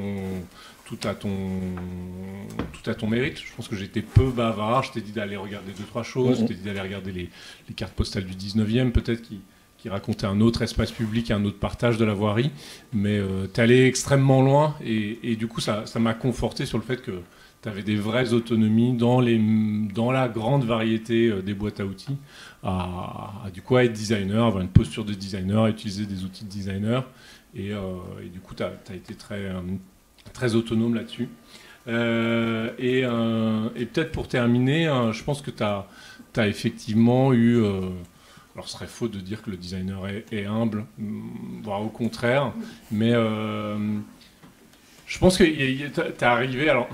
ton mérite. Je pense que j'étais peu bavard, je t'ai dit d'aller regarder 2-3 choses, je t'ai dit d'aller regarder les cartes postales du 19e, peut-être qui racontaient un autre espace public, un autre partage de la voirie, mais t'es allé extrêmement loin, et du coup ça m'a conforté sur le fait que tu avais des vraies autonomies dans la grande variété des boîtes à outils, du coup à être designer, avoir une posture de designer, à utiliser des outils de designer, et du coup tu as été très autonome là-dessus. Et peut-être pour terminer, je pense que tu as effectivement eu... alors ce serait faux de dire que le designer est humble, voire au contraire, mais je pense que tu es arrivé... Alors,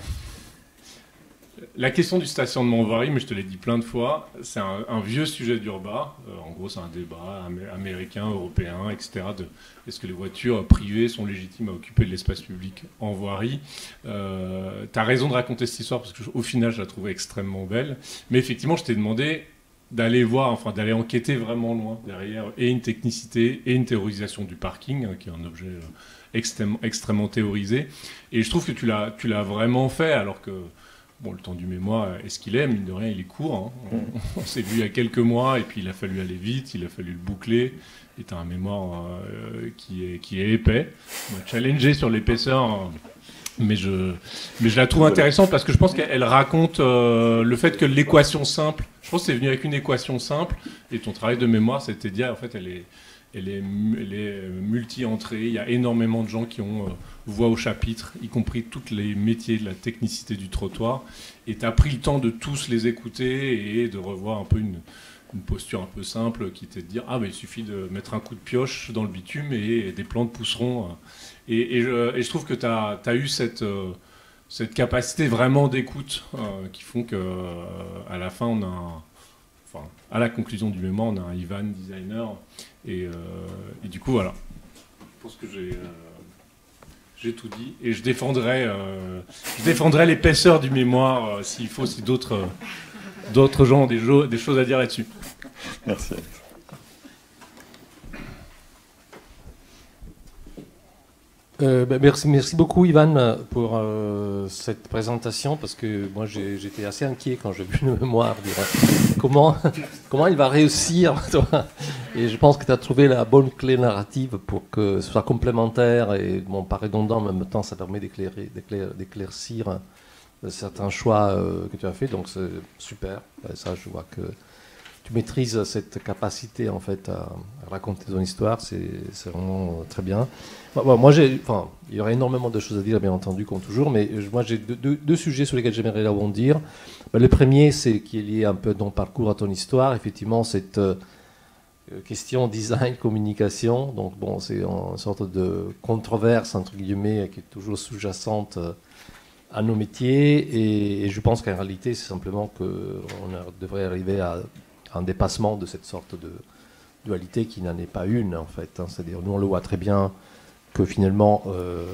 la question du stationnement varie, mais je te l'ai dit plein de fois, c'est un vieux sujet d'Urba. En gros, c'est un débat américain, européen, etc. Est-ce que les voitures privées sont légitimes à occuper de l'espace public en voirie? Tu as raison de raconter cette histoire, parce qu'au final, je la trouvais extrêmement belle. Mais effectivement, je t'ai demandé d'aller voir, enfin d'aller enquêter vraiment loin derrière, et une technicité et une théorisation du parking, qui est un objet extrêmement théorisé. Et je trouve que tu l'as vraiment fait, alors que... Bon, le temps du mémoire est ce qu'il est, mine de rien, il est court. Hein. On s'est vu il y a quelques mois, et puis il a fallu aller vite, il a fallu le boucler. Et tu as un mémoire qui est épais. On m'a challengé sur l'épaisseur, mais je la trouve intéressante parce que je pense qu'elle raconte le fait que l'équation simple, je pense que c'est venu avec une équation simple, et ton travail de mémoire, c'était de dire, en fait, elle est multi-entrée. Il y a énormément de gens qui ont voix au chapitre, y compris tous les métiers de la technicité du trottoir. Et tu as pris le temps de tous les écouter et de revoir un peu une posture un peu simple qui était de dire « Ah, mais il suffit de mettre un coup de pioche dans le bitume et des plantes pousseront. » Et je trouve que tu as eu cette capacité vraiment d'écoute qui font qu'à la fin, à la conclusion du mémoire, on a un Ivan designer. Et du coup, voilà. Je pense que j'ai tout dit. Et je défendrai l'épaisseur du mémoire s'il faut, si d'autres gens ont des choses à dire là-dessus. Merci. Merci beaucoup, Ivan, pour cette présentation, parce que moi j'étais assez inquiet quand j'ai vu le mémoire. Comment il va réussir, toi. Et je pense que tu as trouvé la bonne clé narrative pour que ce soit complémentaire et pas redondant, mais en même temps ça permet d'éclaircir certains choix que tu as fait, donc c'est super. Et ça, je vois que tu maîtrises cette capacité en fait à raconter ton histoire, c'est vraiment très bien. Moi, il y aurait énormément de choses à dire, bien entendu, comme toujours, mais moi j'ai deux sujets sur lesquels j'aimerais rebondir. Le premier, c'est qui est lié un peu à ton parcours, à ton histoire. Effectivement, cette question design, communication. Donc bon, c'est une sorte de controverse entre guillemets qui est toujours sous-jacente à nos métiers, et je pense qu'en réalité, c'est simplement qu'on devrait arriver à un dépassement de cette sorte de dualité qui n'en est pas une, en fait. C'est-à-dire, nous, on le voit très bien que finalement,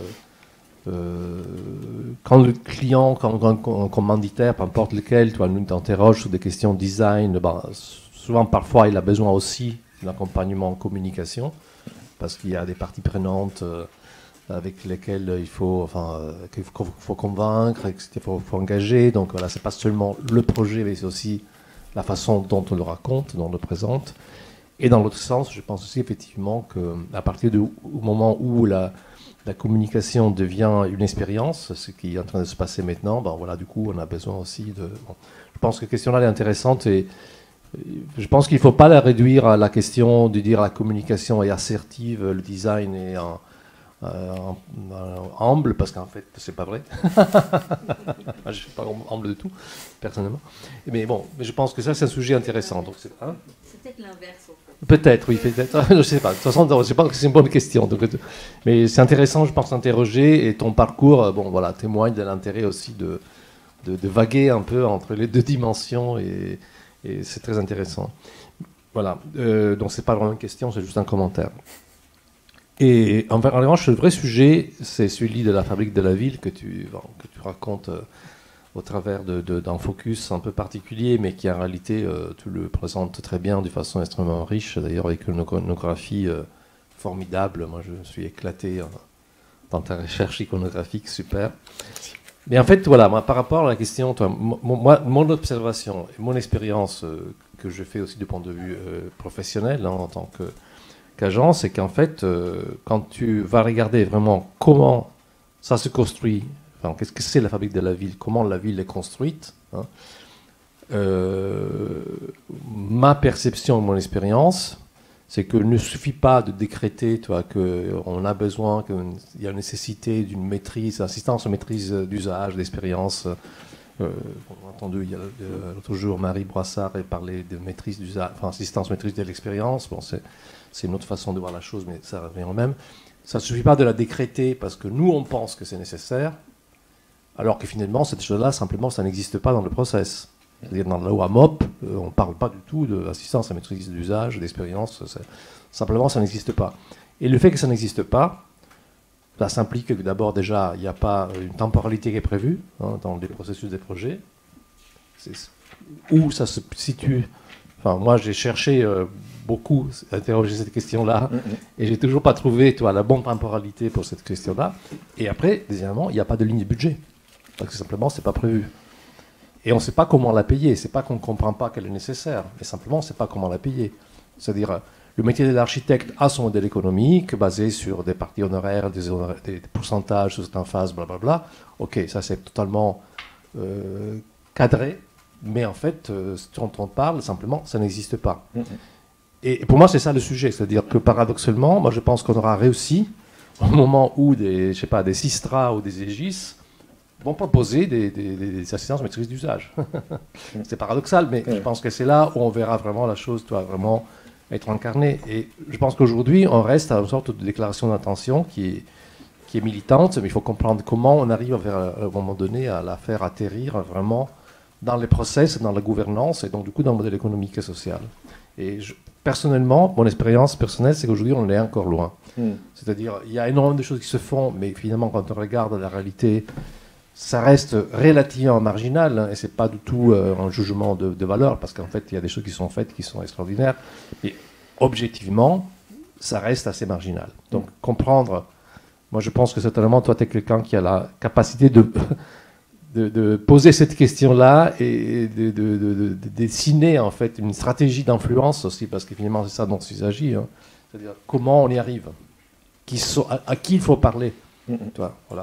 quand le client, quand un commanditaire, peu importe lequel, nous t'interroge sur des questions de design, souvent, parfois, il a besoin aussi d'un accompagnement en communication, parce qu'il y a des parties prenantes avec lesquelles il faut convaincre, qu'il faut engager. Donc voilà, c'est pas seulement le projet, mais c'est aussi la façon dont on le raconte, dont on le présente. Et dans l'autre sens, je pense aussi effectivement qu'à partir du moment où la communication devient une expérience, ce qui est en train de se passer maintenant, du coup, on a besoin aussi de... Je pense que la question-là est intéressante, et je pense qu'il ne faut pas la réduire à la question de dire la communication est assertive, le design est humble, parce qu'en fait, c'est pas vrai. Je ne suis pas humble de tout, personnellement. Mais bon, mais je pense que ça, c'est un sujet intéressant. Donc, c'est peut-être l'inverse. Peut-être, oui, peut-être. Je ne sais pas. De toute façon, je pense que c'est une bonne question. Donc, mais c'est intéressant, je pense, d'interroger. Et ton parcours, bon, voilà, témoigne de l'intérêt aussi de vaguer un peu entre les deux dimensions. Et c'est très intéressant. Voilà. Donc, c'est pas vraiment une question, c'est juste un commentaire. Et en revanche, le vrai sujet, c'est celui de la fabrique de la ville que tu racontes au travers d'un focus un peu particulier, mais qui en réalité, tu le présentes très bien de façon extrêmement riche, d'ailleurs avec une iconographie formidable. Moi, je me suis éclaté dans ta recherche iconographique, super. Mais en fait, voilà, moi, par rapport à la question, mon observation et mon expérience que je fais aussi du point de vue professionnel, en tant qu'agent, c'est qu'en fait, quand tu vas regarder vraiment comment ça se construit, enfin, qu'est-ce que c'est la fabrique de la ville, comment la ville est construite, hein, ma perception, mon expérience, c'est qu'il ne suffit pas de décréter qu'on a besoin, qu'il y a nécessité d'une maîtrise, assistance aux maîtrises d'usage, d'expérience. On a entendu l'autre jour Marie Broissard parler de maîtrise d'usage, enfin assistance maîtrise de l'expérience. Bon, c'est une autre façon de voir la chose, mais ça revient au même. Ça ne suffit pas de la décréter parce que nous, on pense que c'est nécessaire, alors que finalement, cette chose-là, simplement, ça n'existe pas dans le process. C'est-à-dire dans la loi MOP, on ne parle pas du tout d'assistance à maîtrise d'usage, d'expérience. Simplement, ça n'existe pas. Et le fait que ça n'existe pas, ça s'implique que d'abord, déjà, il n'y a pas une temporalité qui est prévue dans les processus des projets. Où ça se situe. Enfin, moi, j'ai cherché beaucoup à interroger cette question-là, et j'ai toujours pas trouvé la bonne temporalité pour cette question-là. Et après, deuxièmement, il n'y a pas de ligne de budget. Parce que simplement, c'est pas prévu. Et on ne sait pas comment la payer. C'est pas qu'on ne comprend pas qu'elle est nécessaire, mais simplement, on ne sait pas comment la payer. C'est-à-dire, le métier de l'architecte a son modèle économique basé sur des parties honoraires, des pourcentages sur certaines phases, blablabla. Ok, ça c'est totalement cadré, mais en fait, ce dont on parle, simplement, ça n'existe pas. Et pour moi, c'est ça le sujet. C'est-à-dire que paradoxalement, moi je pense qu'on aura réussi au moment où des Sistra ou des Aegis vont proposer des assistances maîtrise d'usage. C'est paradoxal, mais je pense que c'est là où on verra vraiment la chose vraiment être incarnée. Et je pense qu'aujourd'hui, on reste à une sorte de déclaration d'intention qui est militante, mais il faut comprendre comment on arrive à un moment donné à la faire atterrir vraiment dans les process, dans la gouvernance, et donc du coup dans le modèle économique et social. Et personnellement, mon expérience personnelle, c'est qu'aujourd'hui, on est encore loin. C'est-à-dire, il y a énormément de choses qui se font, mais finalement, quand on regarde la réalité, ça reste relativement marginal, et c'est pas du tout un jugement de valeur, parce qu'en fait, il y a des choses qui sont faites qui sont extraordinaires, et objectivement, ça reste assez marginal. Donc, comprendre, moi je pense que certainement, toi, tu es quelqu'un qui a la capacité de poser cette question-là et de dessiner, en fait, une stratégie d'influence aussi, parce que finalement, c'est ça dont il s'agit, hein. C'est-à-dire, comment on y arrive, à qui il faut parler, voilà.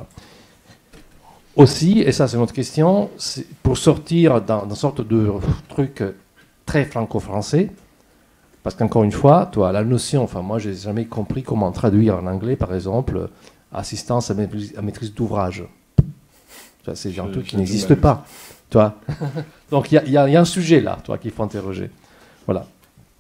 Aussi, et ça c'est notre question, pour sortir d'une sorte de truc très franco-français, parce qu'encore une fois, la notion, enfin moi j'ai jamais compris comment traduire en anglais, par exemple, assistance à maîtrise d'ouvrage. C'est un truc qui n'existe pas. Donc il y a un sujet là, qu'il faut interroger. Voilà.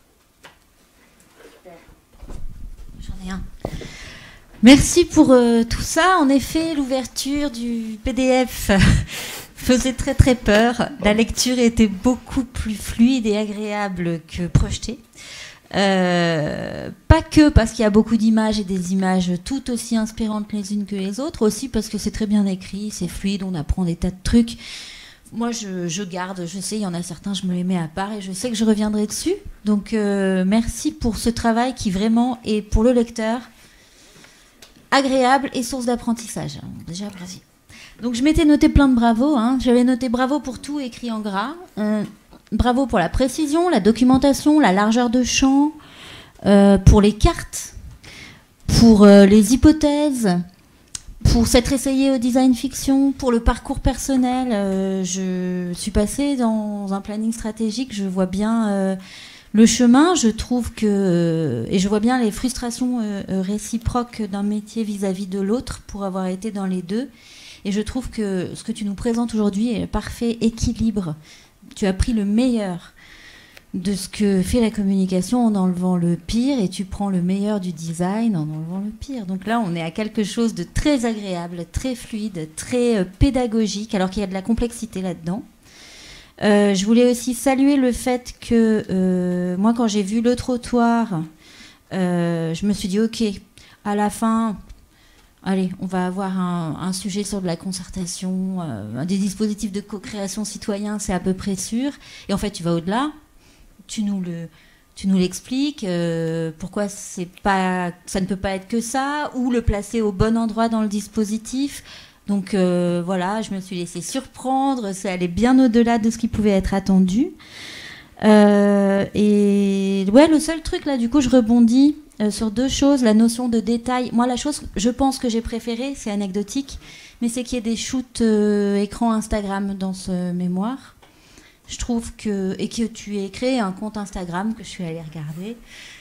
J'en ai un. Merci pour tout ça. En effet, l'ouverture du PDF faisait très très peur. La lecture était beaucoup plus fluide et agréable que projetée. Pas que parce qu'il y a beaucoup d'images et des images tout aussi inspirantes les unes que les autres, aussi parce que c'est très bien écrit, c'est fluide, on apprend des tas de trucs. Moi, je garde, je sais, il y en a certains, je me les mets à part et je sais que je reviendrai dessus. Donc, merci pour ce travail qui vraiment est pour le lecteur agréable et source d'apprentissage. Déjà, bravo. Donc, je m'étais noté plein de bravos. J'avais noté bravo pour tout écrit en gras. Bravo pour la précision, la documentation, la largeur de champ, pour les cartes, pour les hypothèses, pour s'être essayé au design fiction, pour le parcours personnel. Je suis passée dans un planning stratégique, je vois bien Le chemin, je trouve que, et je vois bien les frustrations réciproques d'un métier vis-à-vis de l'autre pour avoir été dans les deux. Et je trouve que ce que tu nous présentes aujourd'hui est parfait équilibre. Tu as pris le meilleur de ce que fait la communication en enlevant le pire, et tu prends le meilleur du design en enlevant le pire. Donc là, on est à quelque chose de très agréable, très fluide, très pédagogique, alors qu'il y a de la complexité là-dedans. Je voulais aussi saluer le fait que moi, quand j'ai vu le trottoir, je me suis dit, ok, à la fin, allez, on va avoir un sujet sur de la concertation, des dispositifs de co-création citoyen, c'est à peu près sûr. Et en fait, tu vas au-delà. Tu nous l'expliques, pourquoi ça ne peut pas être que ça, ou le placer au bon endroit dans le dispositif. Donc voilà, je me suis laissée surprendre, ça allait bien au-delà de ce qui pouvait être attendu. Et ouais, le seul truc là, du coup, je rebondis sur deux choses, la notion de détail. Moi, la chose, je pense que j'ai préférée, c'est anecdotique, mais c'est qu'il y ait des shoots écran Instagram dans ce mémoire. Je trouve et que tu aies créé un compte Instagram que je suis allée regarder.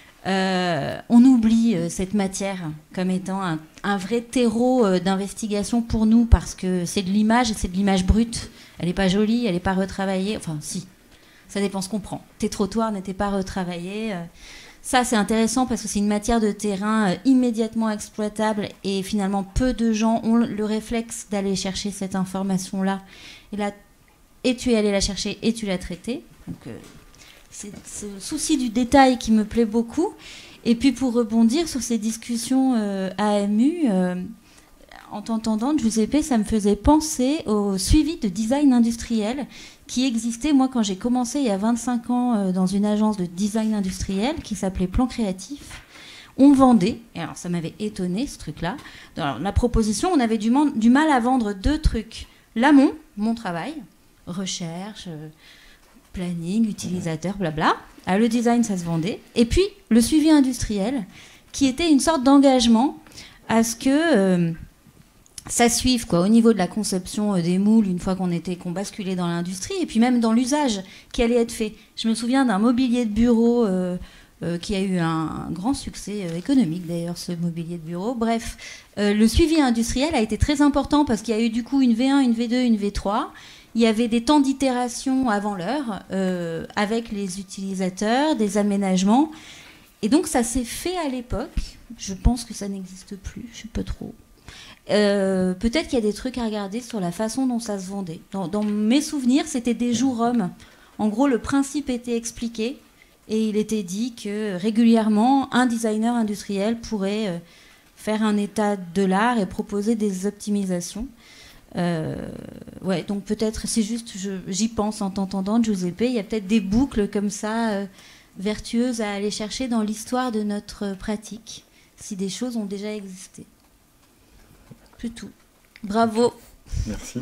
On oublie cette matière comme étant un vrai terreau d'investigation pour nous, parce que c'est de l'image, et c'est de l'image brute. Elle n'est pas jolie, elle n'est pas retravaillée. Enfin, si, ça dépend ce qu'on prend. Tes trottoirs n'étaient pas retravaillés. Ça, c'est intéressant parce que c'est une matière de terrain immédiatement exploitable, et finalement, peu de gens ont le réflexe d'aller chercher cette information-là. Et là, et tu es allé la chercher et tu l'as traitée. Donc, c'est ce souci du détail qui me plaît beaucoup. Et puis, pour rebondir sur ces discussions AMU, en t'entendant, Giuseppe, ça me faisait penser au suivi de design industriel qui existait, moi, quand j'ai commencé il y a 25 ans dans une agence de design industriel qui s'appelait Plan Créatif. On vendait, et alors ça m'avait étonné ce truc-là, dans la proposition, on avait du mal à vendre deux trucs. L'amont, mon travail, recherche, planning, utilisateur, blabla. Le design, ça se vendait. Et puis, le suivi industriel, qui était une sorte d'engagement à ce que ça suive, quoi, au niveau de la conception des moules, une fois qu'on basculait dans l'industrie, et puis même dans l'usage qui allait être fait. Je me souviens d'un mobilier de bureau qui a eu un grand succès économique, d'ailleurs, ce mobilier de bureau. Bref, le suivi industriel a été très important parce qu'il y a eu du coup une V1, une V2, une V3. Il y avait des temps d'itération avant l'heure avec les utilisateurs, des aménagements. Et donc, ça s'est fait à l'époque. Je pense que ça n'existe plus, je ne sais pas trop. Peut-être qu'il y a des trucs à regarder sur la façon dont ça se vendait. Dans mes souvenirs, c'était des jours hommes. En gros, le principe était expliqué et il était dit que régulièrement, un designer industriel pourrait faire un état de l'art et proposer des optimisations. Ouais, donc peut-être, c'est juste, j'y pense en t'entendant, Giuseppe, il y a peut-être des boucles comme ça, vertueuses à aller chercher dans l'histoire de notre pratique, si des choses ont déjà existé. C'est tout. Bravo. Merci.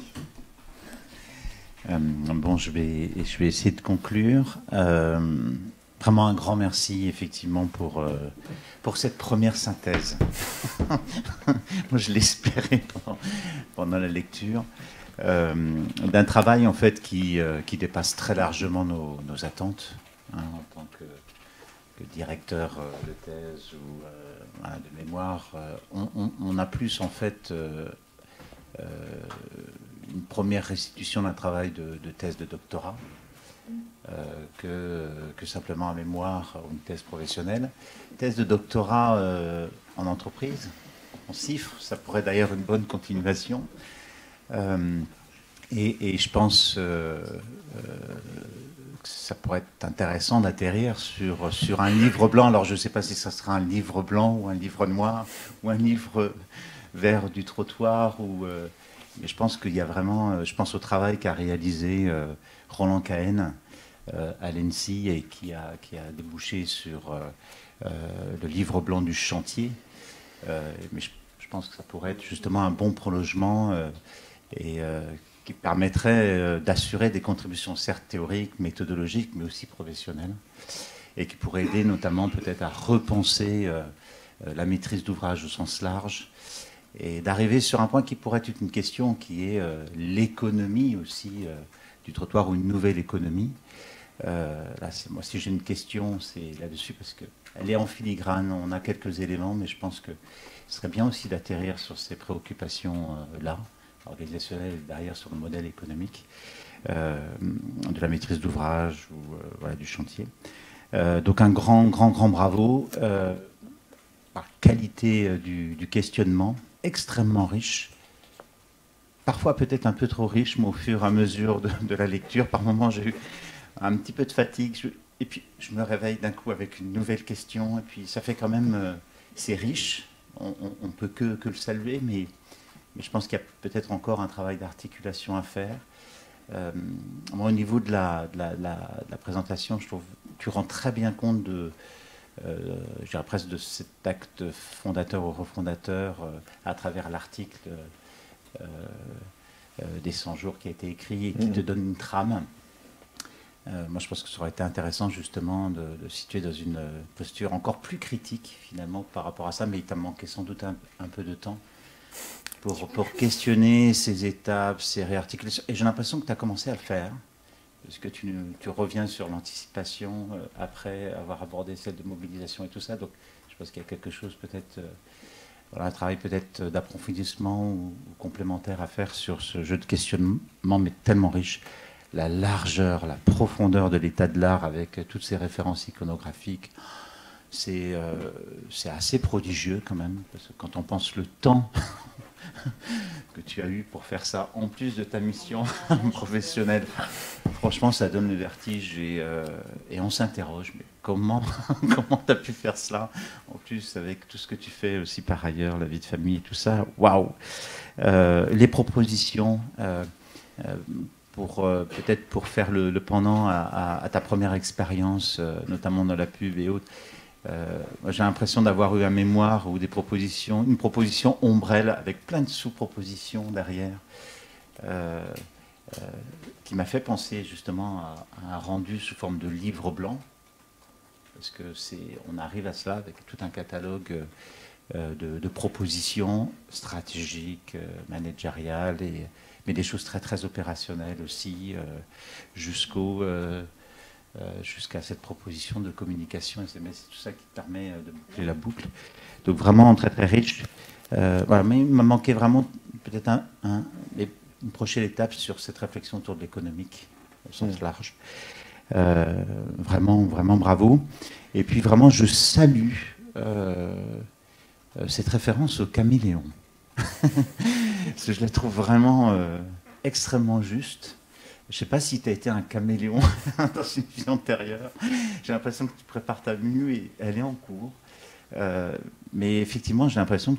Bon, je vais essayer de conclure. Vraiment un grand merci, effectivement, pour cette première synthèse. Moi, je l'espérais pendant la lecture. D'un travail, en fait, qui dépasse très largement nos attentes, hein, en tant que directeur de thèse ou de mémoire. On a plus, en fait, une première restitution d'un travail de thèse de doctorat que simplement un mémoire ou une thèse professionnelle. Thèse de doctorat en entreprise, en chiffres, ça pourrait d'ailleurs une bonne continuation. Et je pense que ça pourrait être intéressant d'atterrir sur un livre blanc. Alors je ne sais pas si ça sera un livre blanc ou un livre noir ou un livre vert du trottoir. Mais je pense qu'il y a vraiment, je pense au travail qu'a réalisé Roland Cahen à l'ENSI et qui a débouché sur le livre blanc du chantier. Mais je pense que ça pourrait être justement un bon prolongement et qui permettrait d'assurer des contributions certes théoriques, méthodologiques, mais aussi professionnelles, et qui pourrait aider notamment peut-être à repenser la maîtrise d'ouvrage au sens large, et d'arriver sur un point qui pourrait être une question qui est l'économie aussi du trottoir, ou une nouvelle économie. Là, moi, si j'ai une question, c'est là-dessus, parce qu'elle est en filigrane, on a quelques éléments, mais je pense que ce serait bien aussi d'atterrir sur ces préoccupations-là, organisationnelles, et derrière sur le modèle économique, de la maîtrise d'ouvrage ou voilà, du chantier. Donc un grand bravo. Par qualité du questionnement, extrêmement riche. Parfois peut-être un peu trop riche, mais au fur et à mesure de la lecture, par moments j'ai eu un petit peu de fatigue, et puis je me réveille d'un coup avec une nouvelle question, et puis ça fait quand même, c'est riche, on peut que le saluer, mais je pense qu'il y a peut-être encore un travail d'articulation à faire. Moi, au niveau de la présentation, je trouve que tu rends très bien compte je dirais presque de cet acte fondateur ou refondateur à travers l'article des 100 jours qui a été écrit et qui te donne une trame. Moi, je pense que ça aurait été intéressant justement de situer dans une posture encore plus critique finalement par rapport à ça, mais il t'a manqué sans doute un peu de temps pour questionner ces étapes, ces réarticulations. Et j'ai l'impression que tu as commencé à le faire, parce que tu reviens sur l'anticipation après avoir abordé celle de mobilisation et tout ça. Donc je pense qu'il y a quelque chose peut-être, voilà, un travail peut-être d'approfondissement ou complémentaire à faire sur ce jeu de questionnement, mais tellement riche. La largeur, la profondeur de l'état de l'art avec toutes ces références iconographiques, c'est assez prodigieux quand même, parce que quand on pense le temps que tu as eu pour faire ça, en plus de ta mission professionnelle, franchement, ça donne le vertige et on s'interroge, mais comment tu as pu faire cela, en plus avec tout ce que tu fais aussi par ailleurs, la vie de famille et tout ça, waouh. Les propositions, peut-être pour faire le pendant à ta première expérience, notamment dans la pub et autres. J'ai l'impression d'avoir eu un mémoire ou une proposition ombrelle avec plein de sous-propositions derrière, qui m'a fait penser justement à un rendu sous forme de livre blanc, parce que on arrive à cela avec tout un catalogue de propositions stratégiques, managériales, mais des choses très très opérationnelles aussi, jusqu'à cette proposition de communication SMS, c'est tout ça qui te permet de boucler la boucle. Donc vraiment très très riche. Voilà, mais il m'a manqué vraiment peut-être une prochaine étape sur cette réflexion autour de l'économique au sens large. Vraiment bravo. Et puis vraiment je salue cette référence au caméléon. Parce que je la trouve vraiment extrêmement juste. Je ne sais pas si tu as été un caméléon dans une vie antérieure. J'ai l'impression que tu prépares ta mue et elle est en cours. Mais effectivement, j'ai l'impression que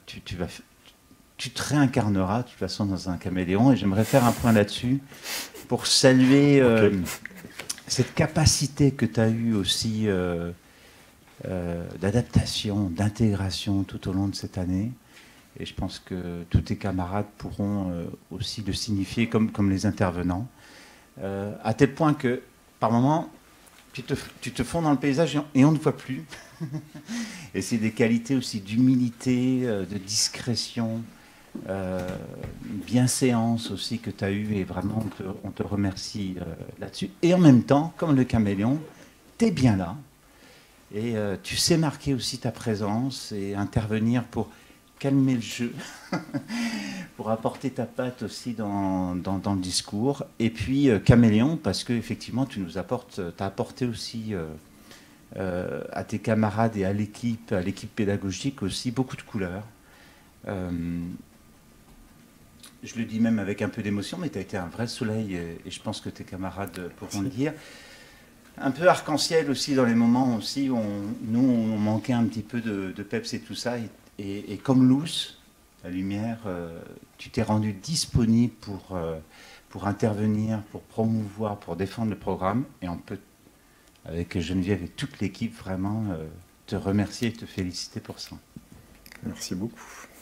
tu te réincarneras de toute façon dans un caméléon. Et j'aimerais faire un point là-dessus pour saluer cette capacité que tu as eue aussi d'adaptation, d'intégration tout au long de cette année. Et je pense que tous tes camarades pourront aussi le signifier comme les intervenants. À tel point que, par moments, tu te fonds dans le paysage et on ne voit plus. Et c'est des qualités aussi d'humilité, de discrétion, bienséance aussi que tu as eues. Et vraiment, on te remercie là-dessus. Et en même temps, comme le caméléon, tu es bien là. Et tu sais marquer aussi ta présence et intervenir pour calmer le jeu, pour apporter ta patte aussi dans le discours. Et puis caméléon, parce qu'effectivement, tu as apporté aussi à tes camarades et à l'équipe pédagogique aussi beaucoup de couleurs. Je le dis même avec un peu d'émotion, mais tu as été un vrai soleil, et je pense que tes camarades pourront le dire. Un peu arc-en-ciel aussi dans les moments aussi où on manquait un petit peu de peps et tout ça. Et comme Luce, la lumière, tu t'es rendu disponible pour intervenir, pour promouvoir, pour défendre le programme. Et on peut, avec Geneviève et toute l'équipe, vraiment te remercier et te féliciter pour ça. Merci beaucoup.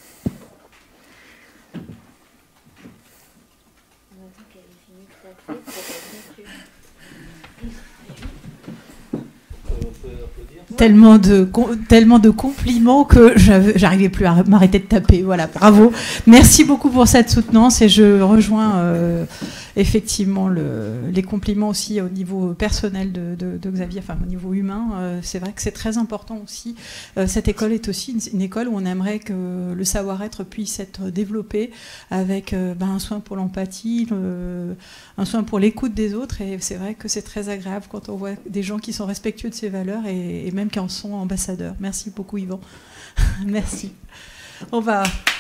Tellement de compliments que j'arrivais plus à m'arrêter de taper. Voilà, bravo. Merci beaucoup pour cette soutenance et je rejoins effectivement les compliments aussi au niveau personnel de Xavier, enfin au niveau humain. C'est vrai que c'est très important aussi. Cette école est aussi une école où on aimerait que le savoir-être puisse être développé avec un soin pour l'empathie, un soin pour l'écoute des autres. Et c'est vrai que c'est très agréable quand on voit des gens qui sont respectueux de ces valeurs et même qui en sont ambassadeurs. Merci beaucoup Yvan. Merci. On va...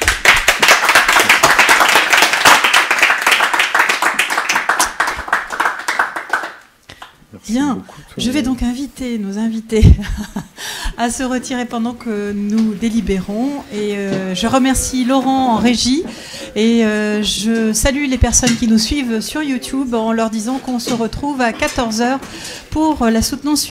Bien, je vais donc inviter nos invités à se retirer pendant que nous délibérons. Et je remercie Laurent en régie et je salue les personnes qui nous suivent sur YouTube en leur disant qu'on se retrouve à 14h pour la soutenance.